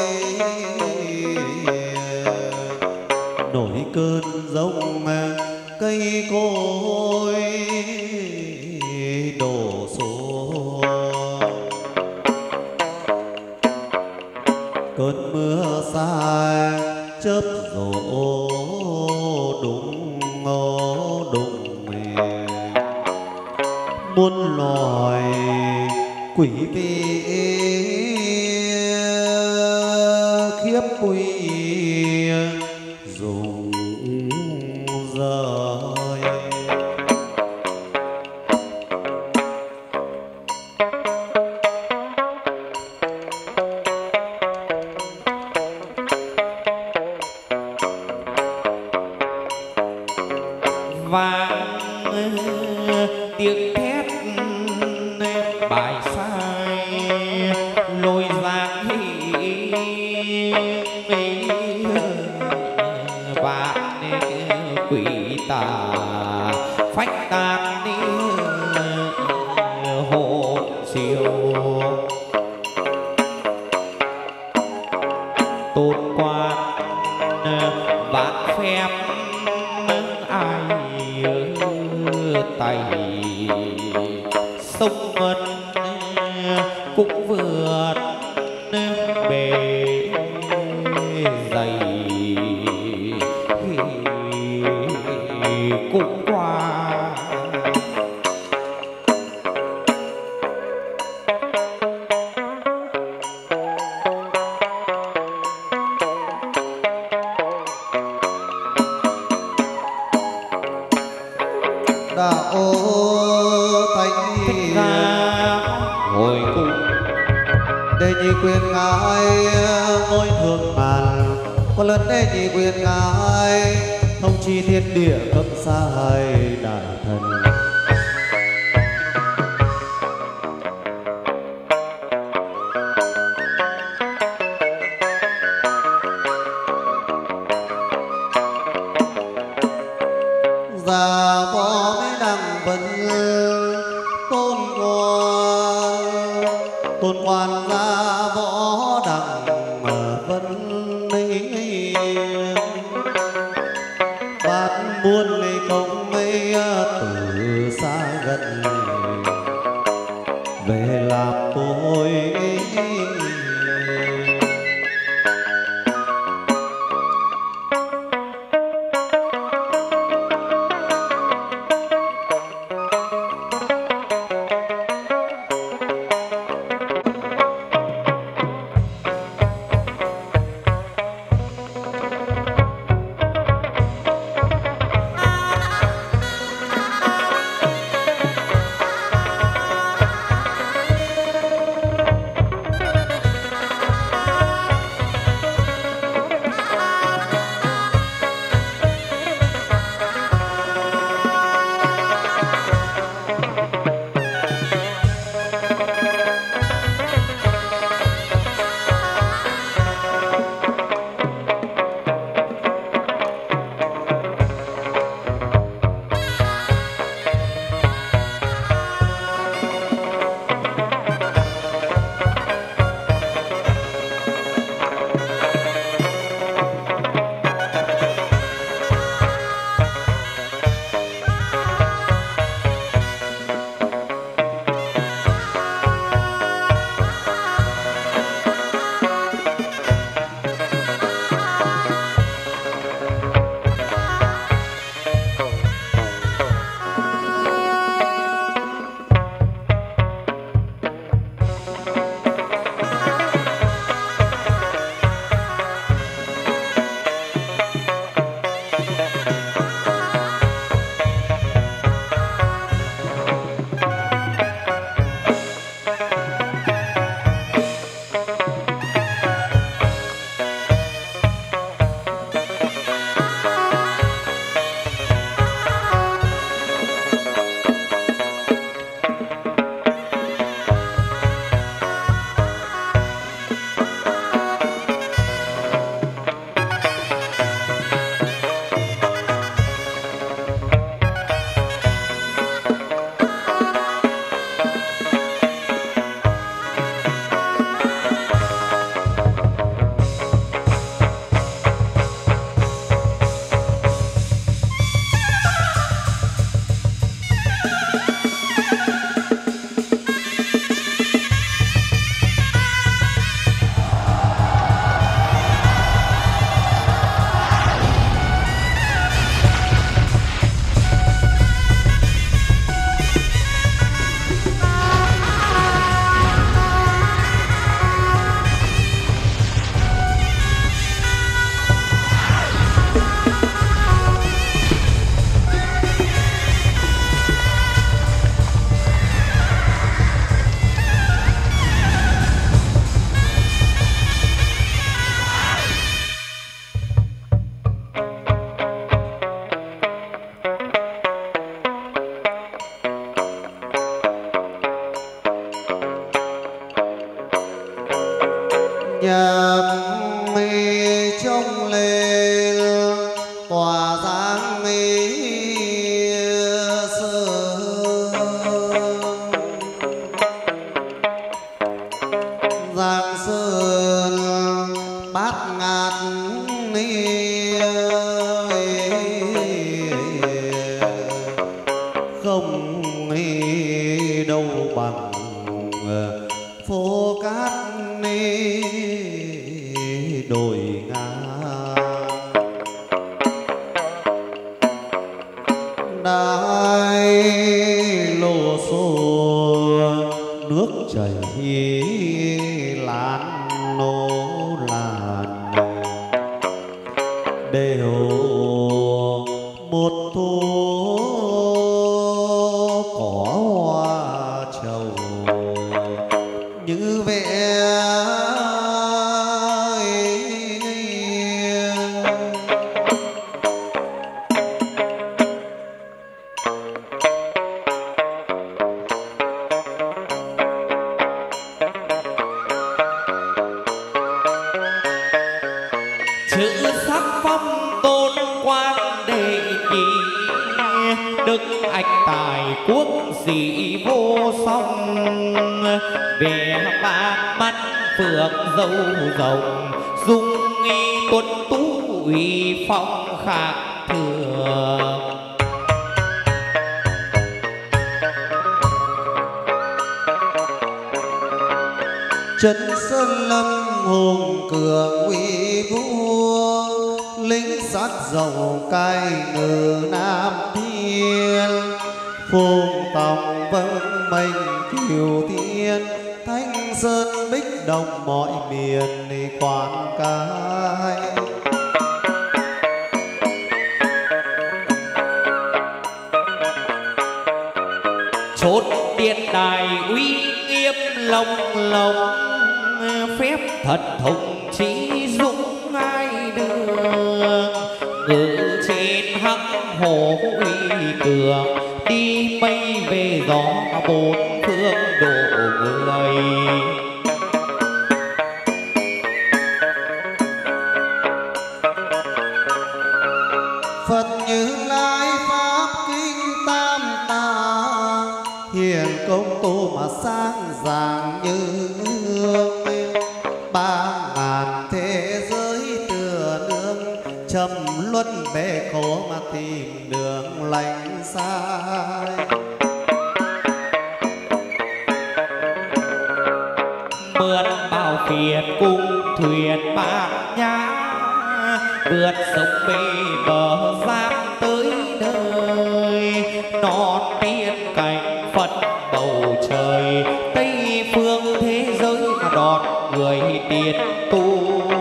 nổi cơn giông cây cối đổ xuống. Cơn mưa xa chớp rổ đùng đùng muôn loài quỷ vị khiếp quy rùng rời. Vang tiếng thét bài sai lôi giang hỉ vạn quỷ tà phách tan đi hộ siêu tôn quan vạn phép ai tay sông ngân cũng vượt bề dày cũng qua. Đạo thánh hồi cung đề nhị quyền ngài ngôi thượng ngàn, có lần đề nhị quyền ngài thông chi thiên địa cấp sai đại thần. Già võ mới đăng vân tôn quan, tôn quan gia võ đăng vân ấy bát muôn lấy công mấy từ xa gần về làm tôi Giang Sơn, Giang Sơn bát ngát không đâu bằng phố cát đồi ngang. Đại lô xô nước chảy lan nô làn đều một thu cỏ hoa trầu như vẻ chữ sắc phong tôn quan đệ nhị, đức anh tài quốc sĩ vô song, về bạc mắt phượng dâu rồng, dung nghi tuấn tú uy phong khác thường. Trấn Sơn Lâm hùng cường uy vua, lính sát dầu cai ngự Nam Thiên, phùng tòng vâng mệnh kiều thiên, Thanh Sơn Bích Đồng mọi miền đi quan cai. Chốt điện đài uy nghiêm lồng lồng, phép thật thống chỉ dũng ai đường, ngự trên hắc hồ uy cường, đi mây về gió bốn phương độ người. Phật Như Lai pháp kinh tam tạng, hiền công tô mà sáng rạng như hương. Ba ngàn thế giới tựa nương, trầm luân bể khổ mà tìm đường lành sai. Mượn bao phiền cung thuyền bát nhã, vượt sông bê bờ giang tới nơi, non tiên cảnh Phật bầu trời, Tây phương thế giới mà đón người tiền tu.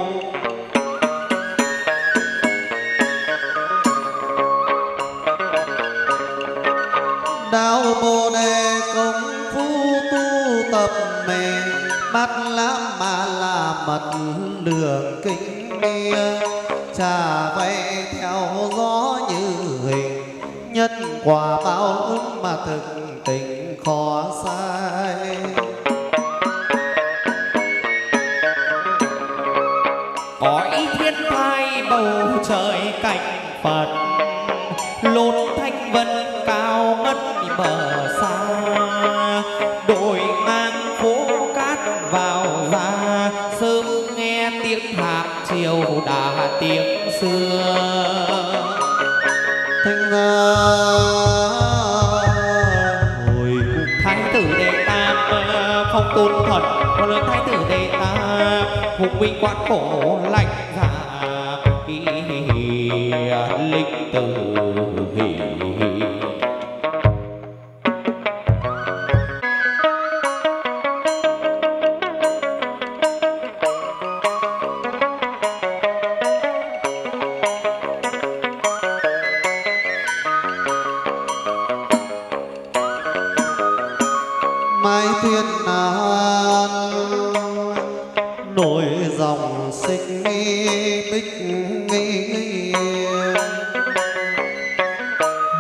Đạo Bồ Đề công phu tu tập mình, bắt lá mà là mật đường kinh bia, trả vay theo gió như hình, nhân quả báo ứng mà thực tình khó sai. Cõi thiên thai bầu trời cảnh Phật, lột thanh vân cao ngất bờ xa, đồi ngang phố cát vào ra, sớm nghe tiếng hạc chiều đã tiếng xưa. Thanh ra hồi cung Thái tử Đệ Tam phong tôn thật, có lớn thái tử Đệ Tam hùng minh quán cổ lạnh dạ, linh tử hỷ. Mai Thiên An nổi dòng sinh bích nghi,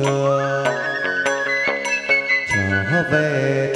trở về.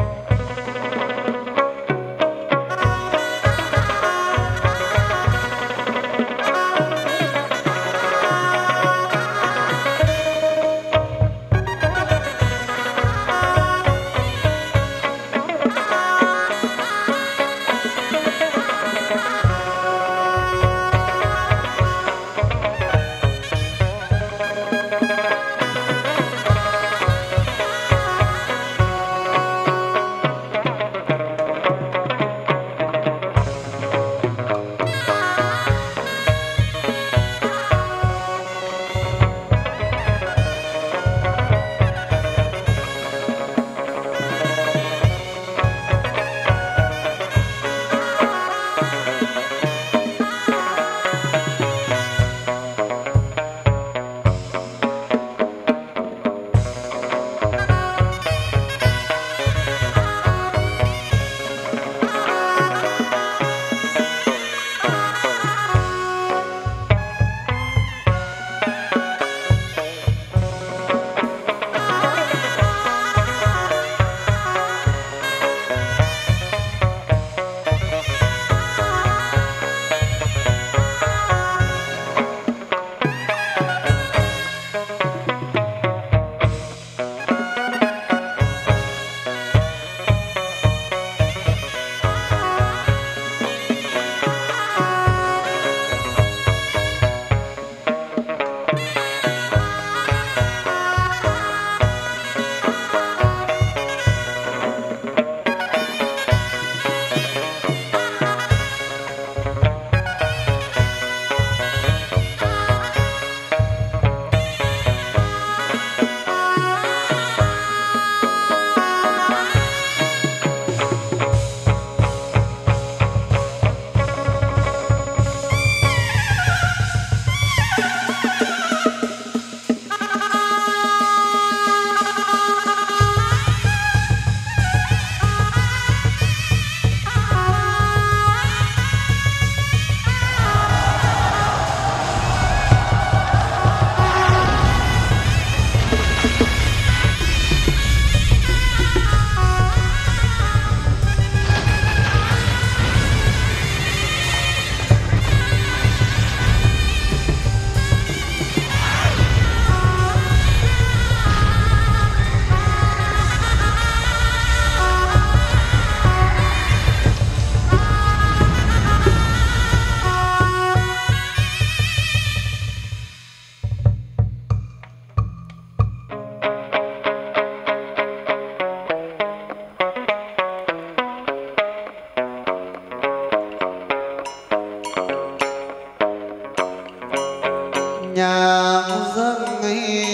nhạc dâng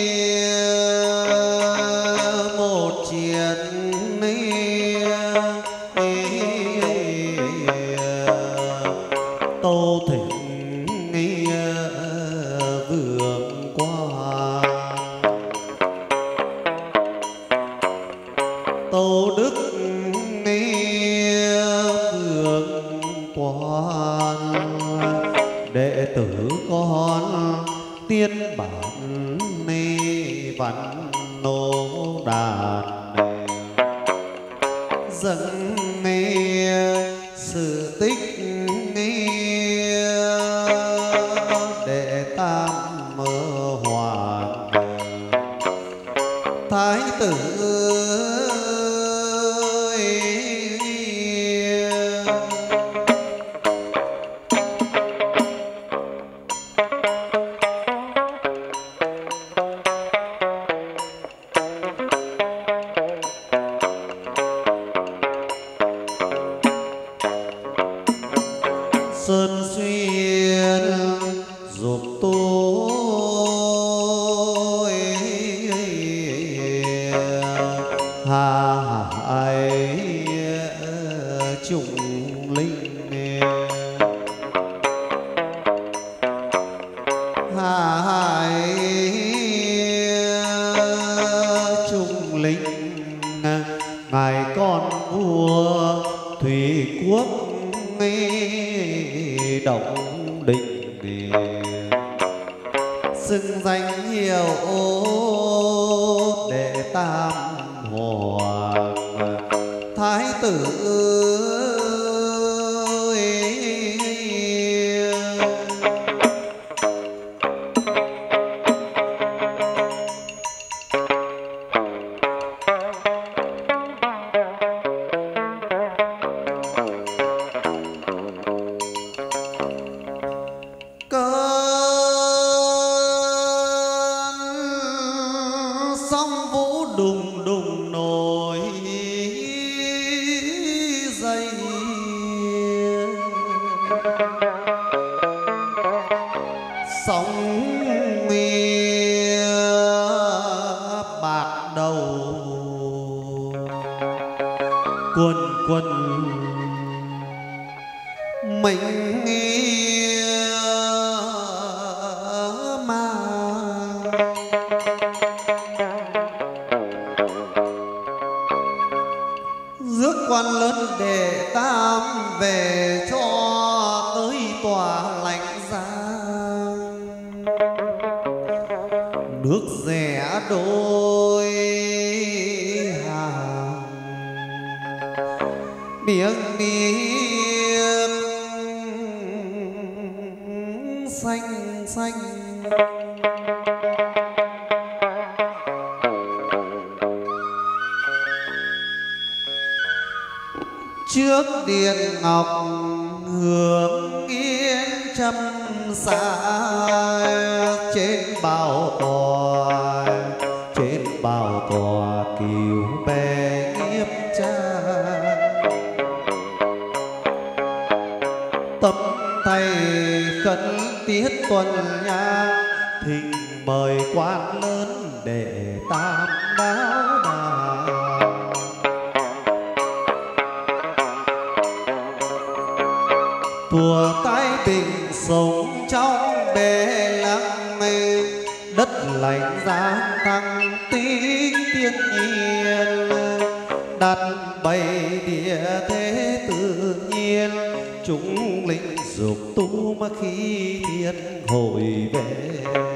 một chiến Tâu Thịnh vườn qua Tâu Đức vườn quan đệ tử con tiên bản ni văn nô đàn dâng sự tích đệ tam hoàn thái tử Sơn Xuyên giúp tôi hà hải trùng linh hà hải trùng linh ngài con vua Thủy Quốc Động Định xưng danh hiệu tam hoàng thái tử trước điện ngọc hương yên trăm xa, trên bảo tòa trên bảo tòa kiều bè nghiêm cha, tâm thầy khấn tiết tuần nhang, thỉnh mời quan lớn để tam đáo đà. Thùa tái bình sống trong bể lặng mê, đất lạnh giáng thăng tích thiên nhiên, đặt bày địa thế tự nhiên, chúng linh dục tu mà khi thiên hồi về.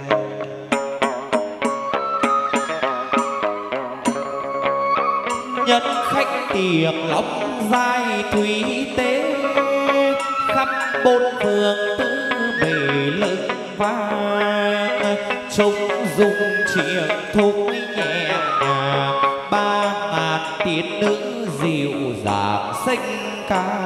Nhân khách tiệc lộc dài thủy tế, khắp bốn phương tứ bể lưng vang, trông dung chiếc thúc nhẹ nhàng, ba ngàn tiên nữ dịu dàng xinh ca.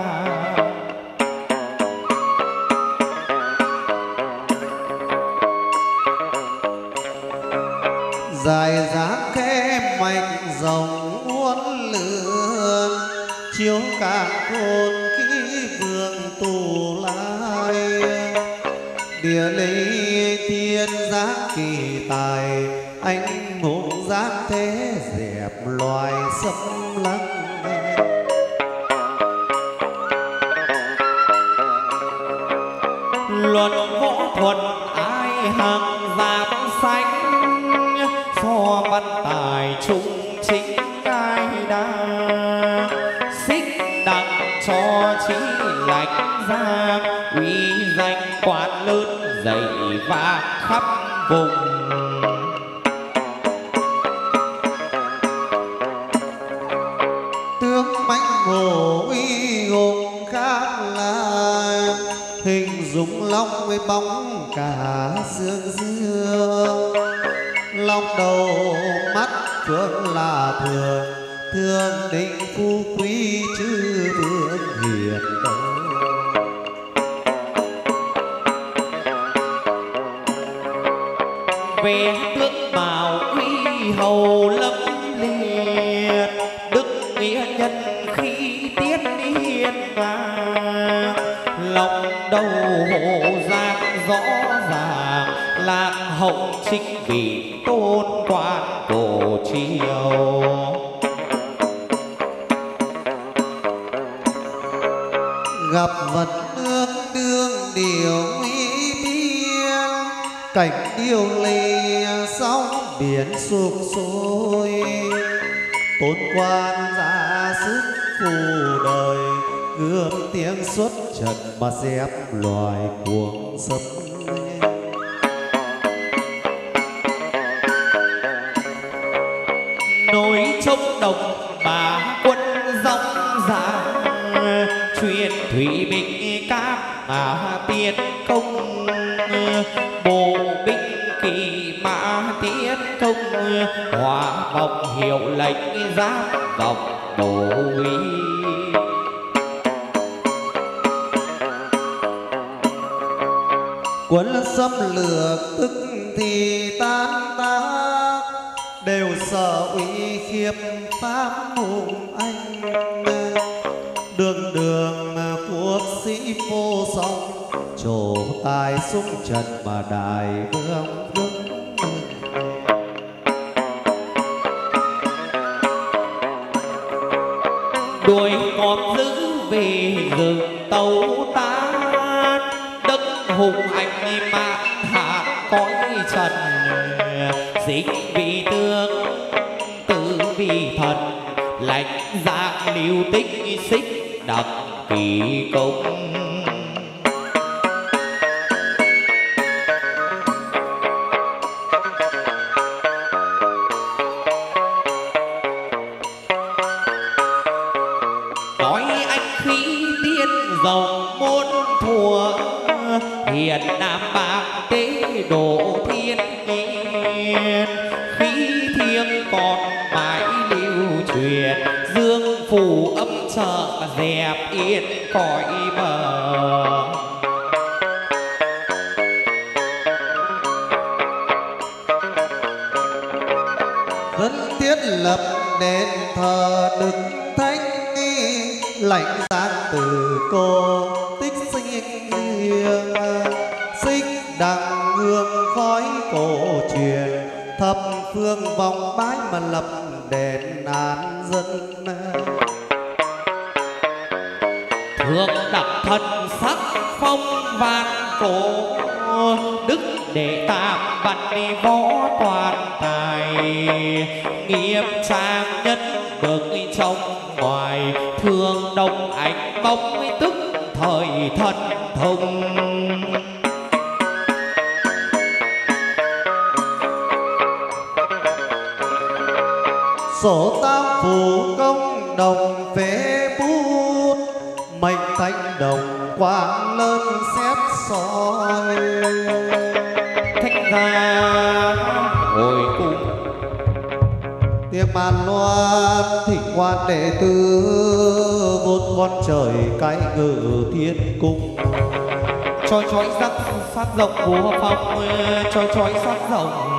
Dài dáng khẽ mạnh rồng uốn lượn, chiếu càng khôn kỹ vương tù lai, địa lý thiên giác kỳ tài, anh hùng giác thế dẹp loài xâm lăng. Luật võ thuật ai hàng giáp xanh, so văn tài trung chính ai đa, xích đặng cho chí lạnh ra, uy danh quan lớn dậy vang khắp vùng. Tướng mãnh hổ uy hùng khác là, hình dũng long với bóng cả xương dương, long đầu mắt phượng là thường, thương định phú quý chư vương hiền đâu. Về tướng mạo uy hầu lâm liệt, đức nghĩa nhân khí tiết hiền ngang, lòng đầu hộ giang rõ ràng, lạc hậu chính vị tôn quan cổ triều. Gặp vật ương đương điều uy biên, cảnh điêu lì sóng biển sụp sôi, tôn quan ra sức phù đời, gươm tiếng xuất trận mà dẹp loài cuồng xâm. trông đồng mà quân dòng dã, truyền thủy binh cáp mà tiến công, bộ binh kỳ mã tiến công, hòa vọng hiệu lệnh giáp vọng đổ uy. Quân xâm lược tức thì tan tác, đều sợ uy khiếp pháp hùng anh. Đường đường quốc sĩ vô song, trổ tài sung trần mà đại vương vững. Đuổi con giữ về rừng tấu tán, đất hùng anh mạn hạ cõi trần. Dịch vì tướng tử vì thần, lãnh dạng lưu tích xích đặc kỳ công. Nói anh khí tiên rồng môn thùa, hiền nam bạc tế độ thiên nhiên. Khí thiêng còn mãi lưu truyền, dương phủ âm trợ dẹp yên cõi bờ. Dân thiết lập đền thờ Đức Thánh, lãnh giác từ cô tích sinh riêng. Xích đằng hương khói cổ truyền, thập phương vòng bái mà lập đền an dân. Thượng đặc thần sắc phong vạn cổ, đức đệ tam văn võ toàn tài. Nghiêm trang nhất được trong ngoài, thương đông ánh bóng tức thời thần thông. Sổ tam phủ công đồng phế bút, mệnh thanh đồng quang lớn xét soi. Thanh gia hồi cung, tiếng màn loan thịnh quan đệ tử, vốn con trời cái ngự thiên cung. Chói chói sắc sát rộng búa phong, chói chói sát rộng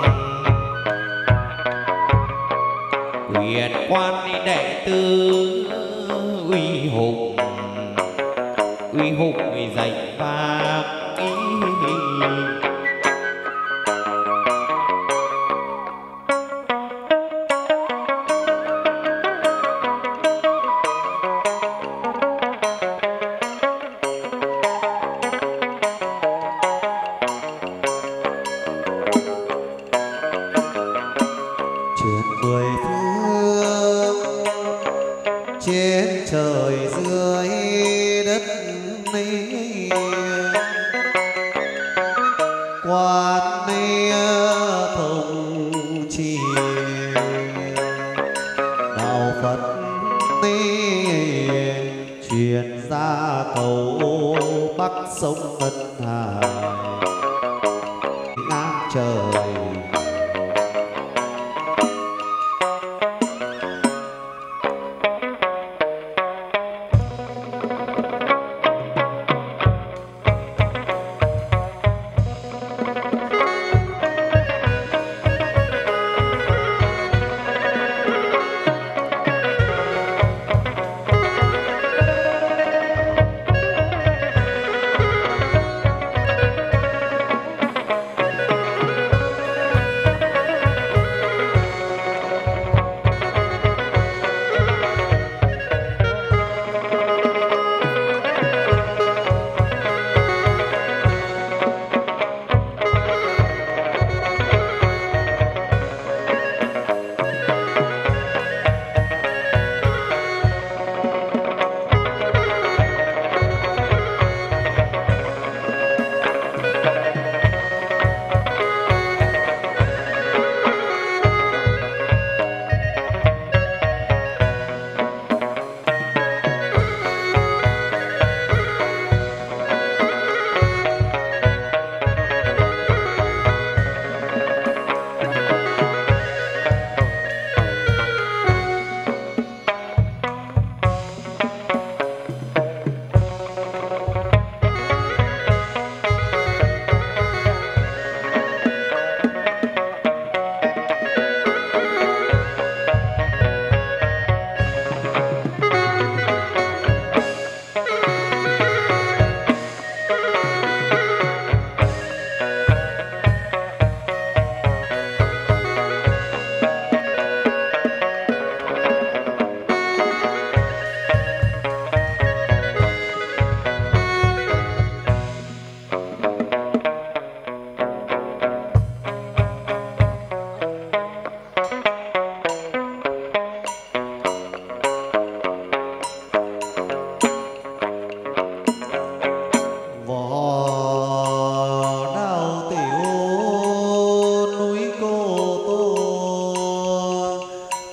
huyền quan đệ tử. Uy hùng uy hùng dạy vang ý. Sông Ngân Hà ngang trời,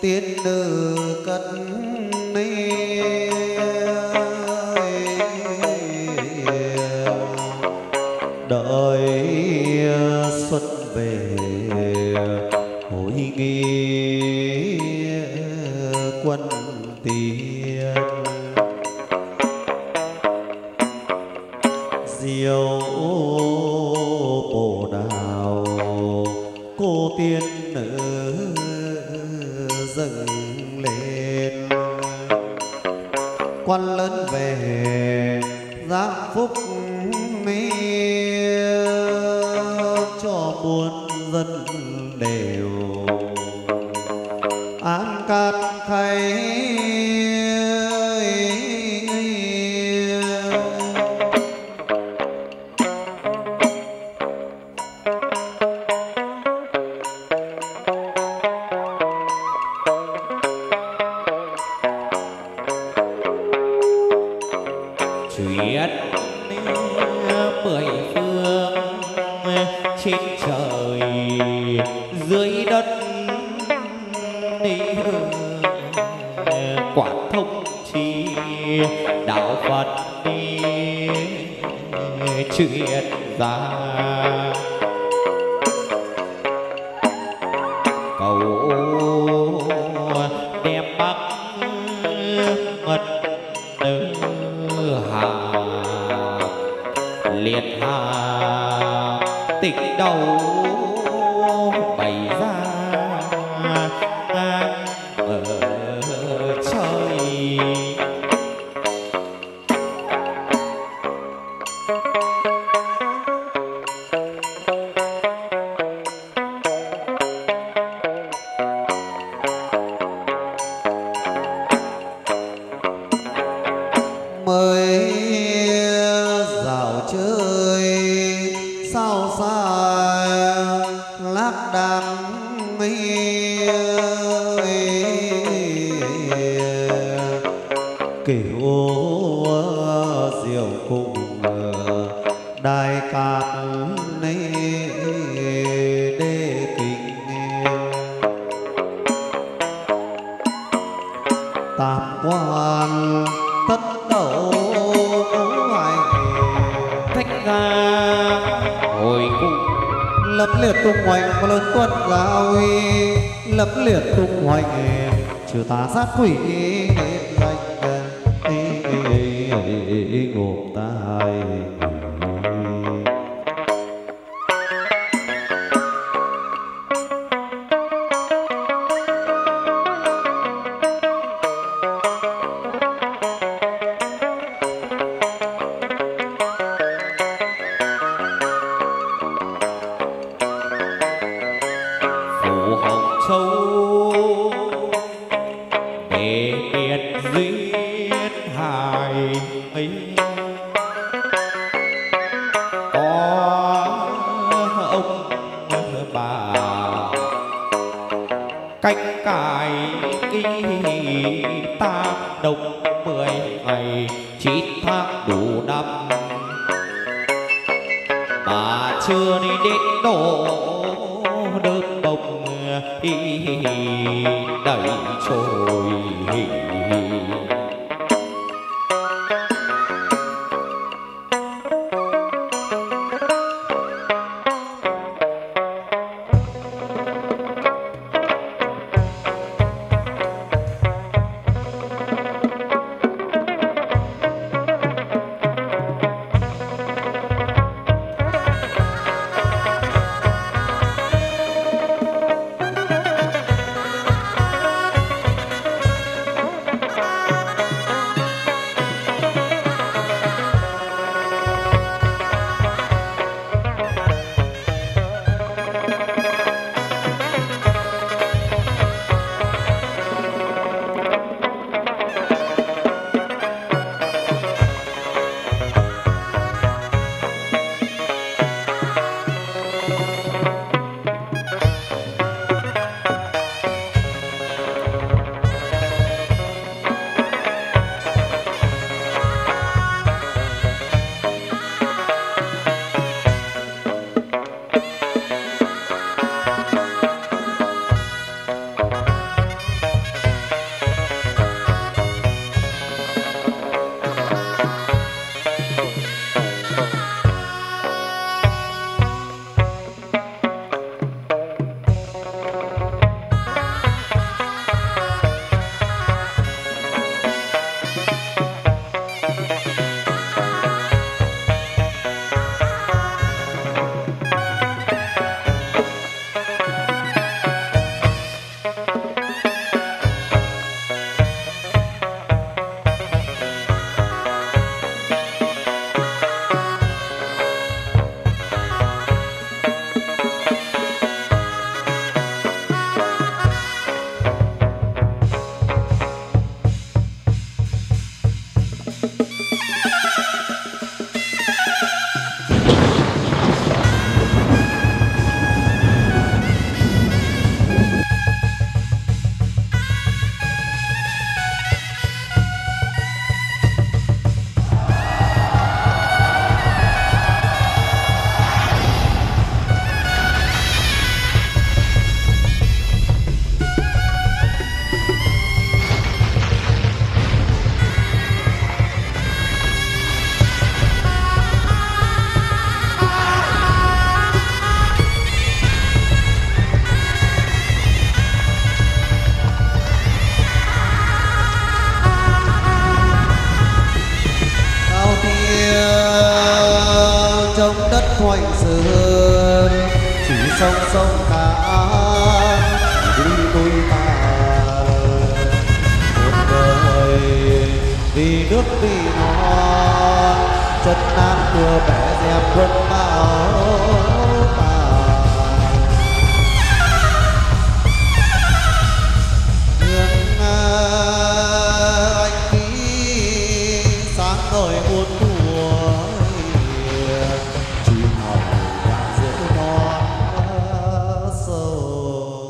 tiên nữ cất đợi xuân về hội nghi quân tiên diệu bồ đào cô tiên nữ dâng lên quan lớn về giáng phúc mi cho muôn dân đều an can khay chuyện mười phương trên trời dưới đất đi quả thông chi đạo Phật đi chuyện ra cầu đem bắc ngật nữ hà liệt hà tịch đầu bày ra ở trời mới dạo chơi sao xa lác đác mi kiểu diệu cùng đài cát nê đê kinh tam quan tất tẩu hoài thách ra hồi cung lập liệt tung hoành và lớn tuân giáo uy lập liệt tung hoành trừ tà sát quỷ nên danh ngộ tai phủ Hồng Châu để biệt giết hại ấy có ông bà canh cải kỳ tam đồng mười ngày chín tháng đủ năm mà chưa đi đến độ đơn bồng đẩy trôi sông sông cả đi đôi ta một đời vì nước vì non chân nam vừa bẻ dẹp quân bão tàn hương anh ký sáng ngời muôn thuở chim hồng nhạc giữa non sâu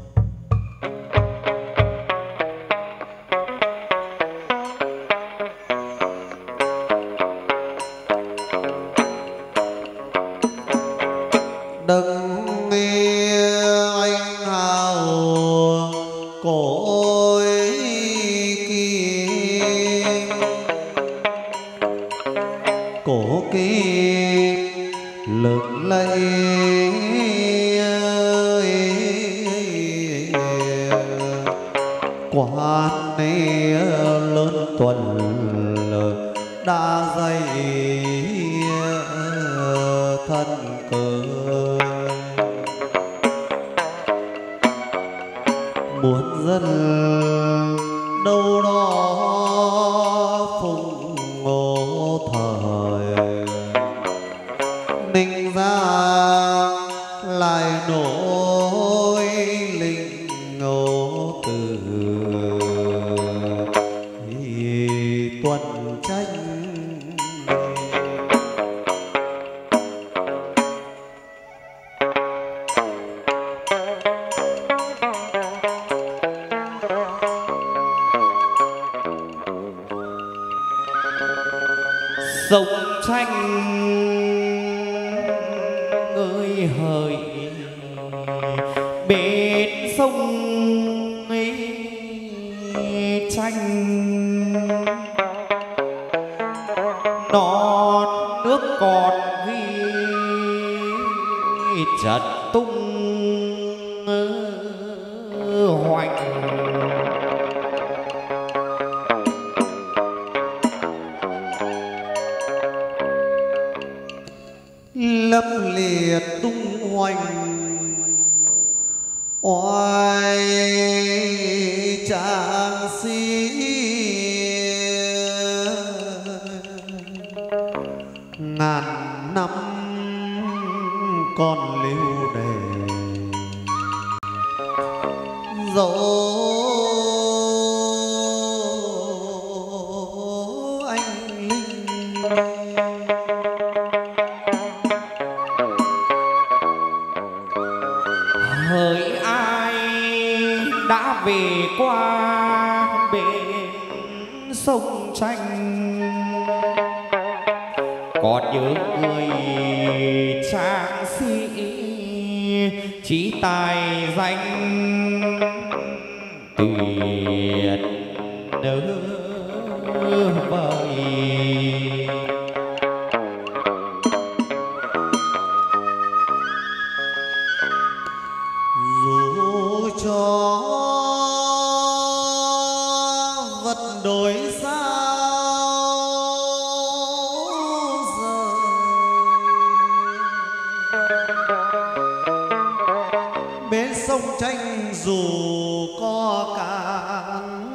đừng nghe anh hào cõi kim cổ kim lừng lẫy quan lớn tuần đã dày thân cờ muốn dân đâu đó phụng ngộ thời ninh ra lại nổi linh ngộ từ tuần tranh sông tranh ơi hời bên sông ấy tranh non nước còn ghi chật tung hoành lâm liệt tung hoành oai tráng sĩ ngàn năm còn lưu đề dẫu anh linh hỡi ai đã về qua bên sông tranh còn nhớ người trang sĩ trí tài danh tuyệt nỡ vời dù cho vật đổi sao rời bên sông tranh dù có cạn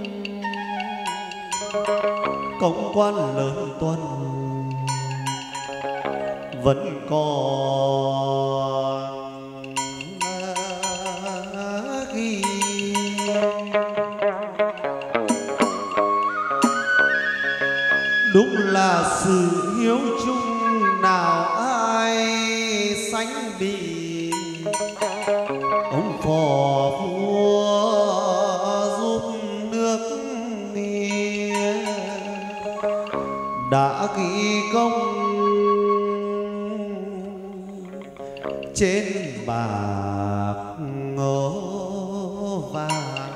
cổng quan lớn tuần vẫn còn ghi đúng là sự hiếu chung nào ai sánh bị ông phò vua giúp nước nia đã ghi công trên bạc ngô vàng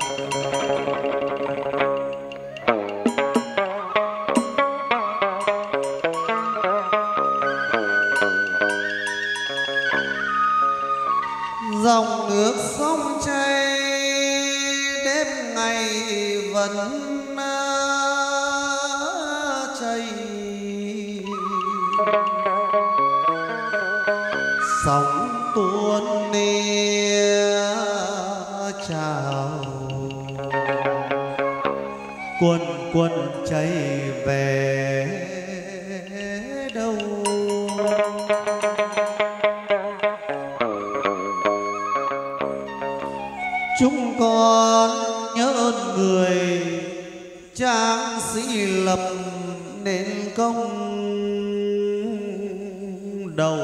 dòng nước sông chảy đêm ngày vẫn chảy sóng tuôn quân quân chạy về đâu. Chúng con nhớ ơn người tráng sĩ lập nên công đầu,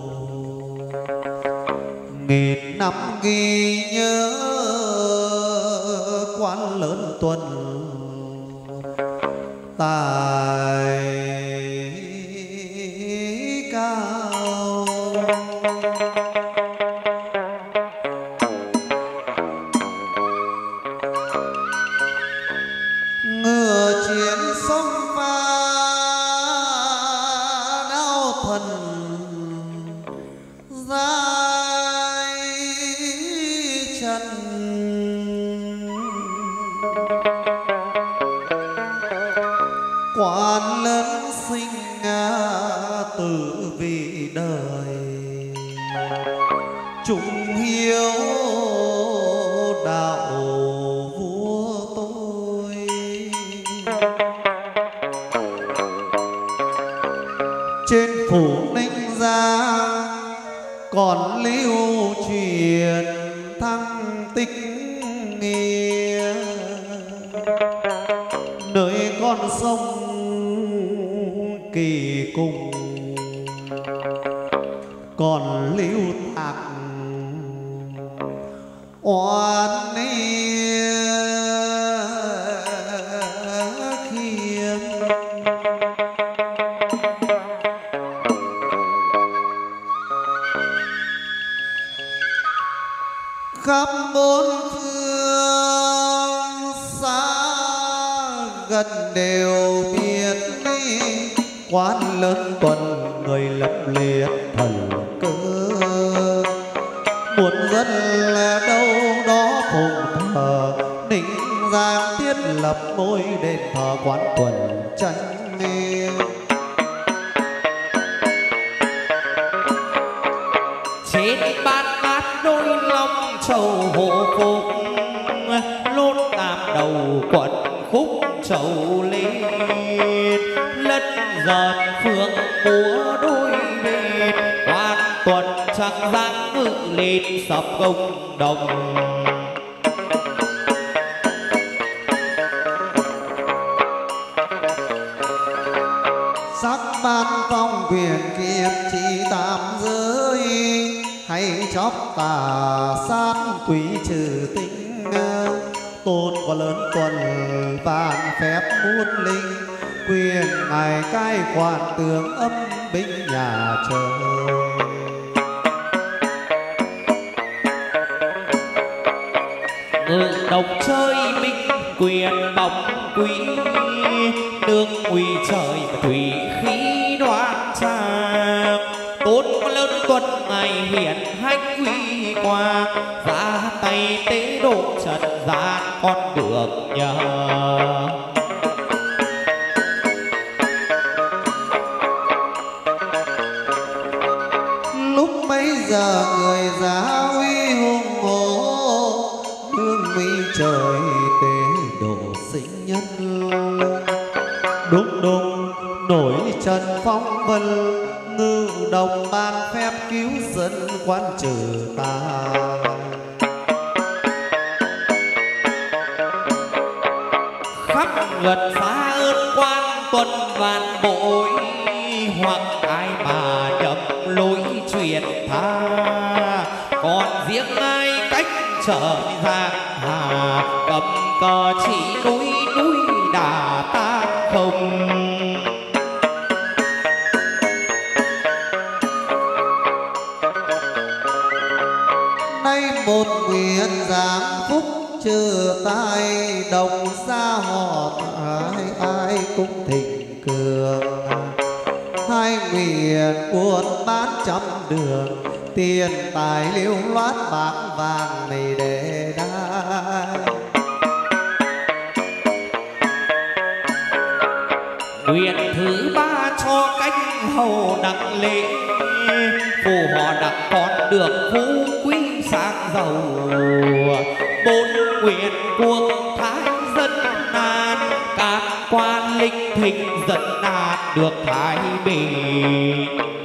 nghìn năm ghi nhớ quan lớn tuần tài cao. Ngựa chiến sông pha đao thần dài chân, quan lớn sinh tử vì đời, chúng hiếu đạo vua tôi. Trên phủ Ninh Giang còn lưu truyền thăng tích nghĩa, nơi con sông Kỳ Cùng còn lưu tạc oan khiêm. Khắp bốn phương xa gần đều biết đi, quan lớn tuần người lập liệt thần cơ. Muôn dân là đâu đó phụng thờ, Ninh Giang thiết lập ngôi đền thờ quán tuần tranh nghe. Trên bát bát đôi long trầu hộ phục, lốt tam đầu quận khúc trầu lên, lất giòn phượng múa đôi bên, quan tuần trăng giang ngự lên sập công đồng. Sắc ban phong quyền kiếp chỉ tạm giới, hay chóp tà sát quý trừ tính. Tôn có lớn tuần vạn phép muôn linh, quyền ngài cai quản tướng âm binh nhà trời. Ngự độc chơi minh quyền bọc quý, nương uy trời và thủy khí đoan trang. Tôn có lớn tuần ngày hiển hách uy quang, ra tay tế độ trần gian con được nhờ. Lúc bấy giờ người giáo uy hùng hổ, nương uy trời tế độ sinh nhân. Đùng đùng nổi trần phong vân, ngự đồng ban phép cứu dân quan trừ tà. Khắp ngật phá ơn quan tuần vạn bội, hoặc ai mà nhậm lối truyền tha. Còn riêng ai cách trở giang hà, cầm cờ chỉ núi núi đà ta không. Nay một nguyện giáng phúc trừ tai, đồng xa họ ai ai cũng thịnh cường. Hai nguyện buôn bán trăm đường, tiền tài liêu loát bạc vàng này để đai. Nguyện thứ ba cho cánh hầu đặng lễ, phù họ đặng con được phú quý sang giàu. Bốn nguyện quốc thái dân an, các quan linh thịnh dân an được thái bình.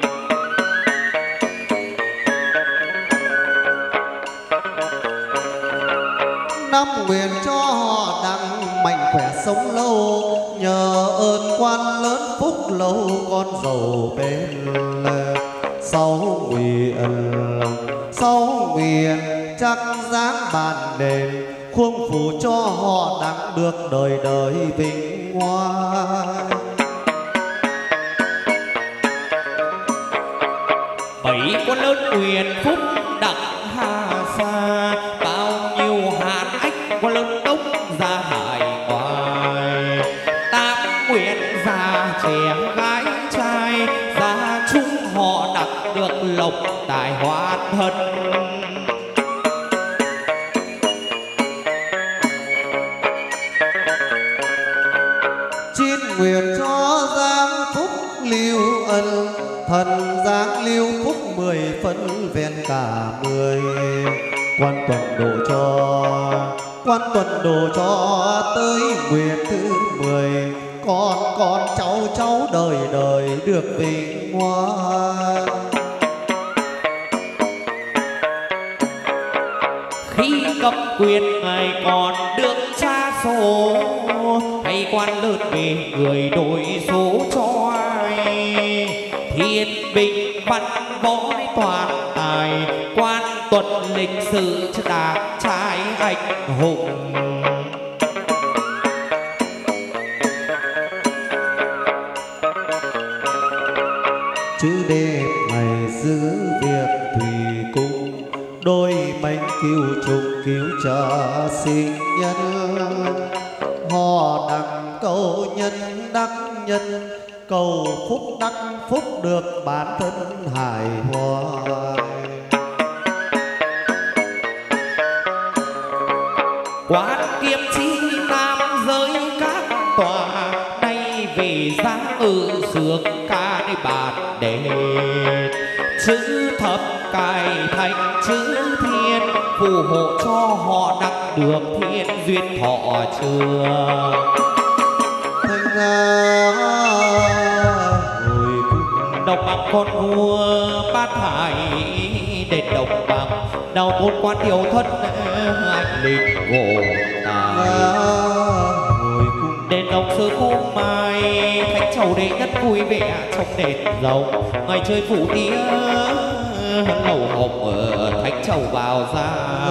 Năm nguyện cho họ đặng mạnh khỏe sống lâu, nhờ ơn quan lớn phúc lâu con giàu bên. Sáu nguyện sáu nguyện chắc dáng bàn đền, khuôn phủ cho họ đặng được đời đời vinh hoa. Bảy con lớn nguyện phúc đặng hà xa, bao nhiêu hạt ách con lớn đốc ra hải ngoại. Tám nguyện già trẻ gái trai, gia chúng họ đặng được lộc tài hóa thân. Chín nguyện cho giang phúc lưu ân, thần giáng lưu phúc mười phân vẹn cả mười. Quan tuần độ cho quan tuần độ cho tới nguyện thứ mười, con con cháu cháu đời đời được vinh hoa. Khi cấp quyền ngài còn được tra số, hay quan lớn về người đổi số cho ai. Thiên binh văn võ toàn tài, quan tuần lịch sử đảng trai anh hùng. Chữ đêm ngày giữ việc thủy cung, đôi mệnh cứu trùng cứu trợ sinh nhân. Họ đặng cầu nhân đắc nhân, cầu phúc đắc phúc được bản thân hài hòa. Quan kiếm chi nam giới các tòa, nay về giá ở sướng ca nơi bản đề. Chữ thập cải thành chữ thiên, phù hộ cho họ đắc được thiên duyên thọ trường. Thanh hồi cung Độc bằng con vua bát hải đền độc bằng, đầu tôn quan điều thân anh linh gồm tài. hồi cung Đền độc sơ cung mai, thánh chầu đệ nhất vui vẻ trong đền rồng. Ngày chơi phủ tía lầu hồng ở thánh chầu vào ra.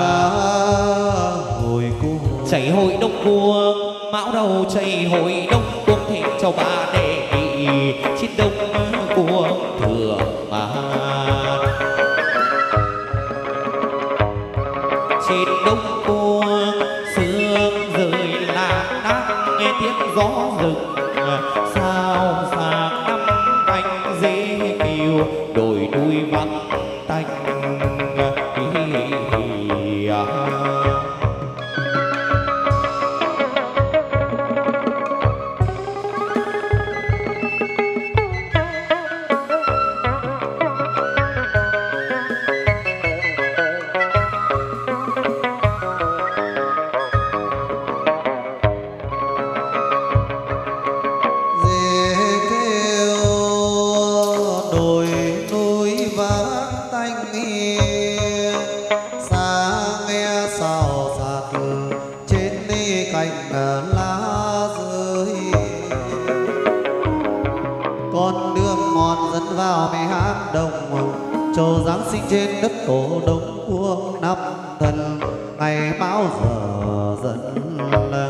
hồi cung Chảy hội đông cuồng mão đầu chảy hội đông cuồng, thêm châu ba đệ nghị trên đông cuồng thừa mà. Trên đông cuồng sương rơi lạc nát, nghe tiếng gió rừng sao sáng năm canh dễ kiều, đồi núi vắng tanh. Châu Giáng sinh trên đất tổ Đông Quốc năm thần, ngày bao giờ dần là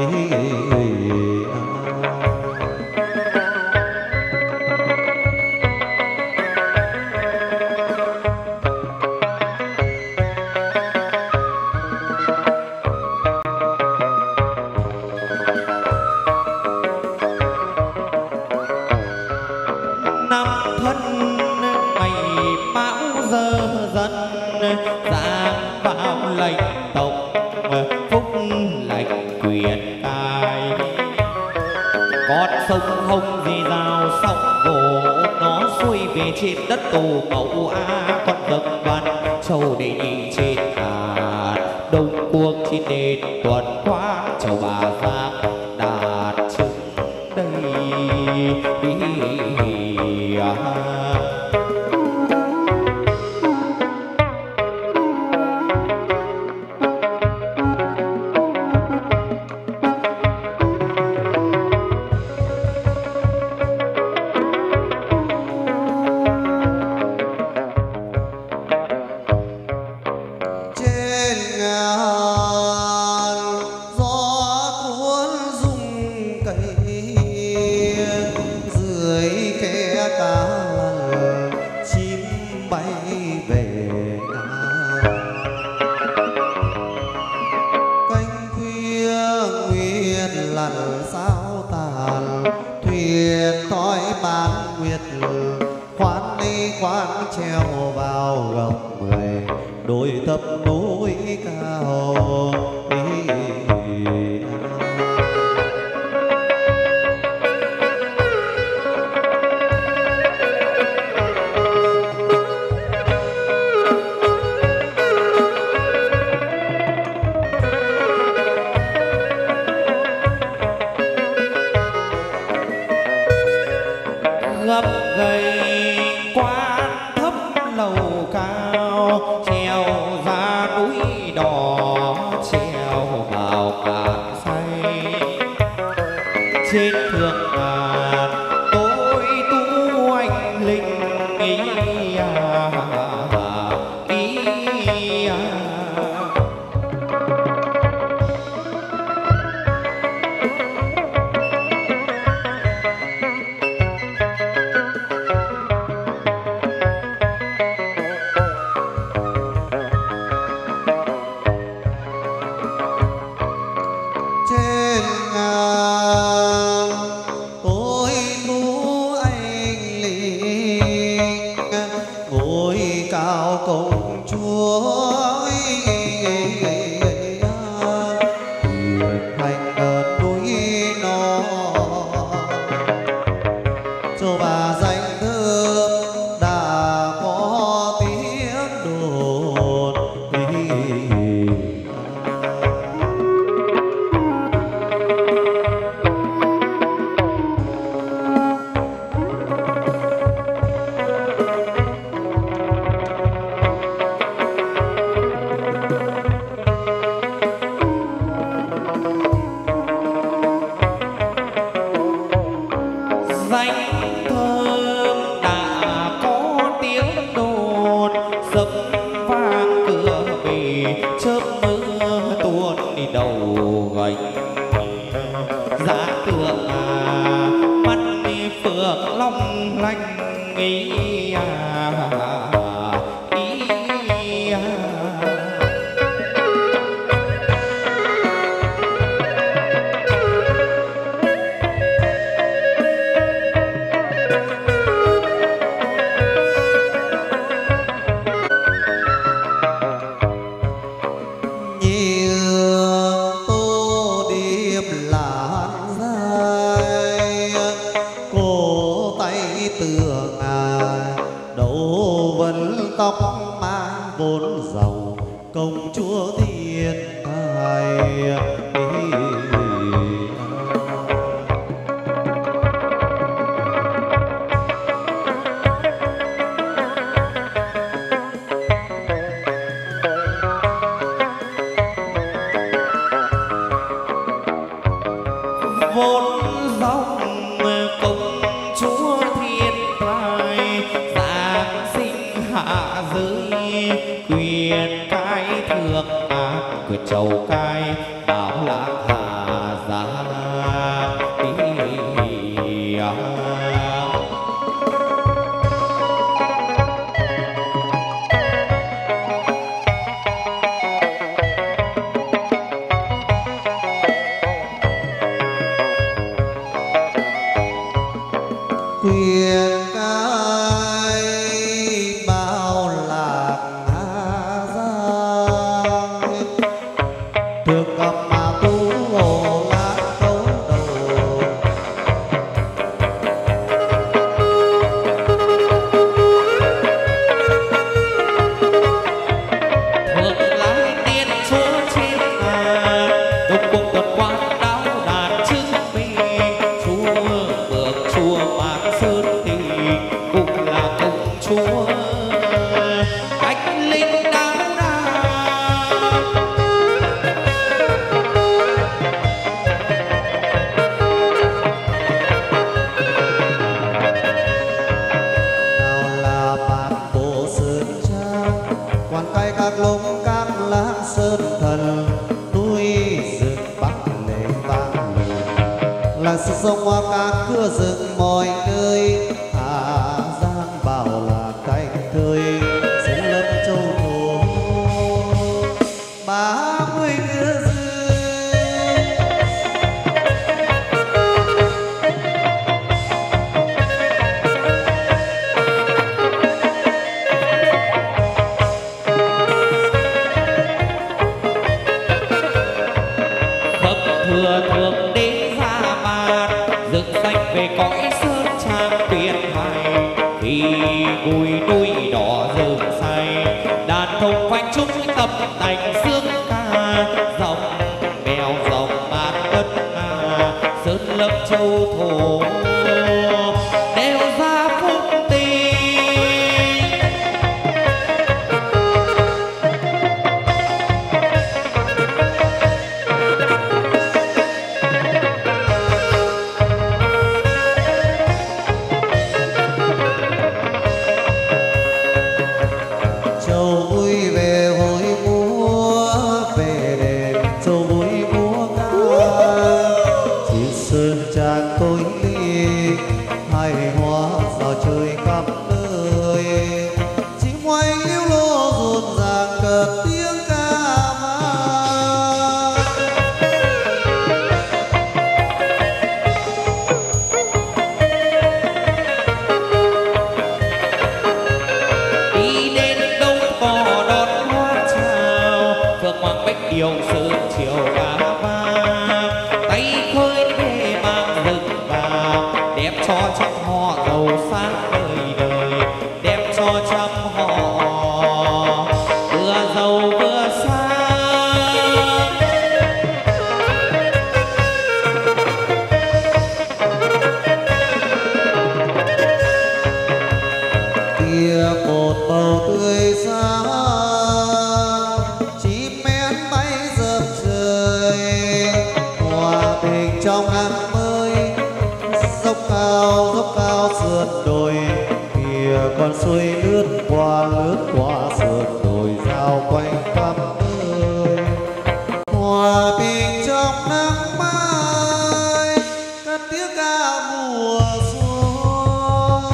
trên đất tổ mẫu a con dập văn châu đệ nhị trên hạt đông cuộc chi nền tuần quan châu bà giang đạt chứng đây. Hãy subscribe sức sông hoa ca cưa rừng mọi nơi. Hà Giang bảo là cánh thời sông lâm châu thổ ba mươi ngựa thừa thượng đế ra màn rực xanh về cõi sơn trang tuyệt hải thì bùi núi đỏ rừng say đàn thông quanh chúng tập thành dương ca dòng bèo dòng mát đất à sơn lâm châu thổ đều ra phúc tình. Điều sự chiều cá vàng tay khơi bề mang rừng vàng đẹp cho trăm họ giàu sang đời đời đẹp cho trăm họ vừa giàu vừa sang. kia một bầu tươi sáng trong nắng mới dốc cao dốc cao sườn đồi kìa con suối lướt qua lướt qua sườn đồi giao quanh khắp nơi hòa bình trong nắng mai cất tiếng ca mùa xuân.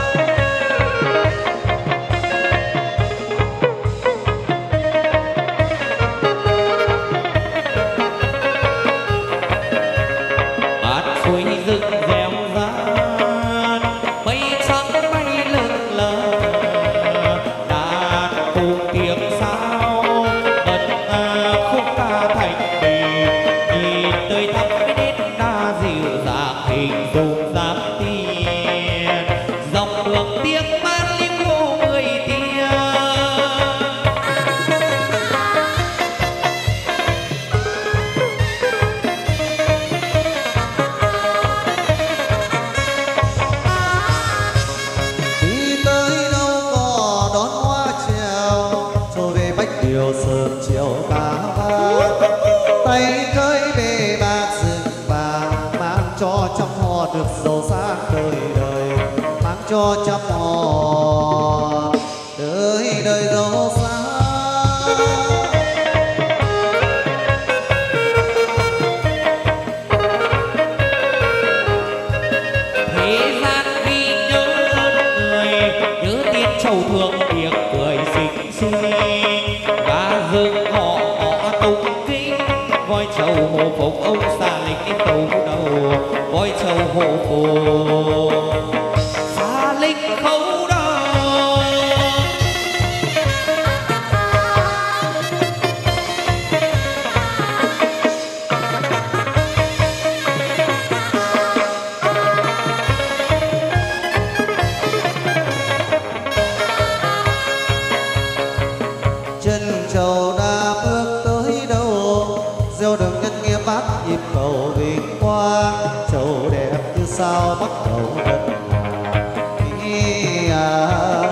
Suối rừng reo rán mây trắng bay lượn lờ đàn cùng tiếng sao ngân nga khúc ca thành bình nhìn tươi thắm cái nét đa dịu dàng hình dung dáng tiền dòng đường tiếng mát liếc lô mười tiếng. Điều sơn chiều cá vàng tay khơi bề bạc rừng vàng mang cho trăm họ được giàu sang đời đời mang cho trăm họ đời đời giàu sang. Thế gian vì nhớ người nhớ tiên trầu thương tiếng cười xinh xinh và rừng họ họ tung kinh voi trầu hồ phục ông xa lịch tàu đầu voi trầu hồ phục xa lịch khấu đầu. Chân trầu đã bước tới đâu gieo đường nhân nghĩa bát nhịp cầu vinh quang trầu đẹp như sao bắt đầu đất à.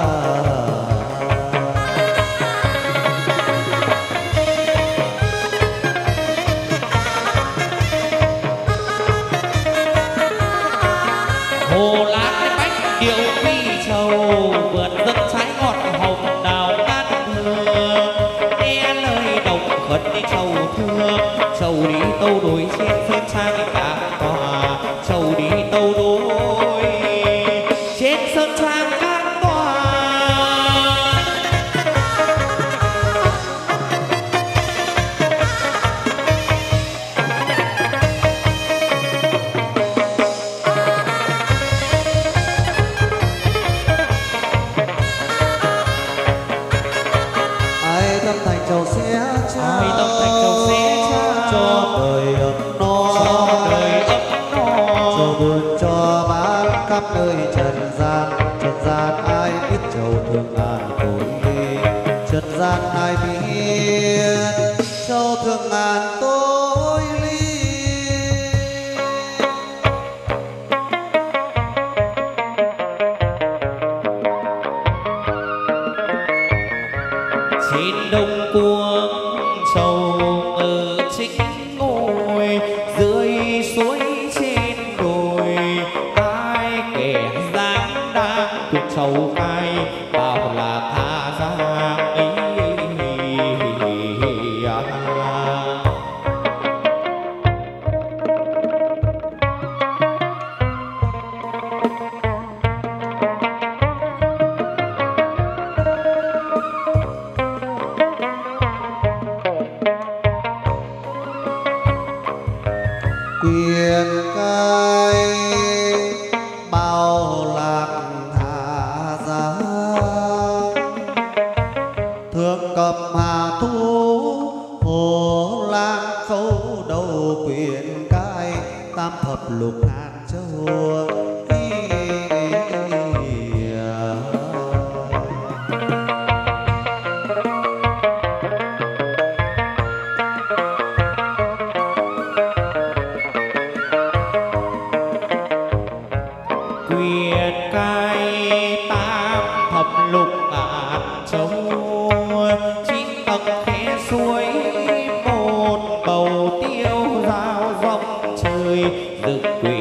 Hồ lát bách điệu phi trầu vượt dâng trái ngọt hồng đào ngát hương nghe lời đồng khấn đi trầu thương trầu đi tâu đối trên sơn trang cả tòa khắp nơi trần gian. Trần gian ai biết Châu Thương Ngàn tôi đi, trần gian ai biết Châu Thương Ngàn tôi ly. Trên đông cuồng sầu ở chính ngôi, dưới suối trên đồi ai kẻ dáng đang tuyệt sầu ai bảo là tha giang ấy. Quyền cai bao lạc hạ giang, thương cầm hà thu hồ lang khâu đầu. Quyền cai tam thập lục ngàn châu. Quyền cai tam thập lục ngàn châu, chín tầng khe suối một bầu tiêu giao dòng trời. Dự quyền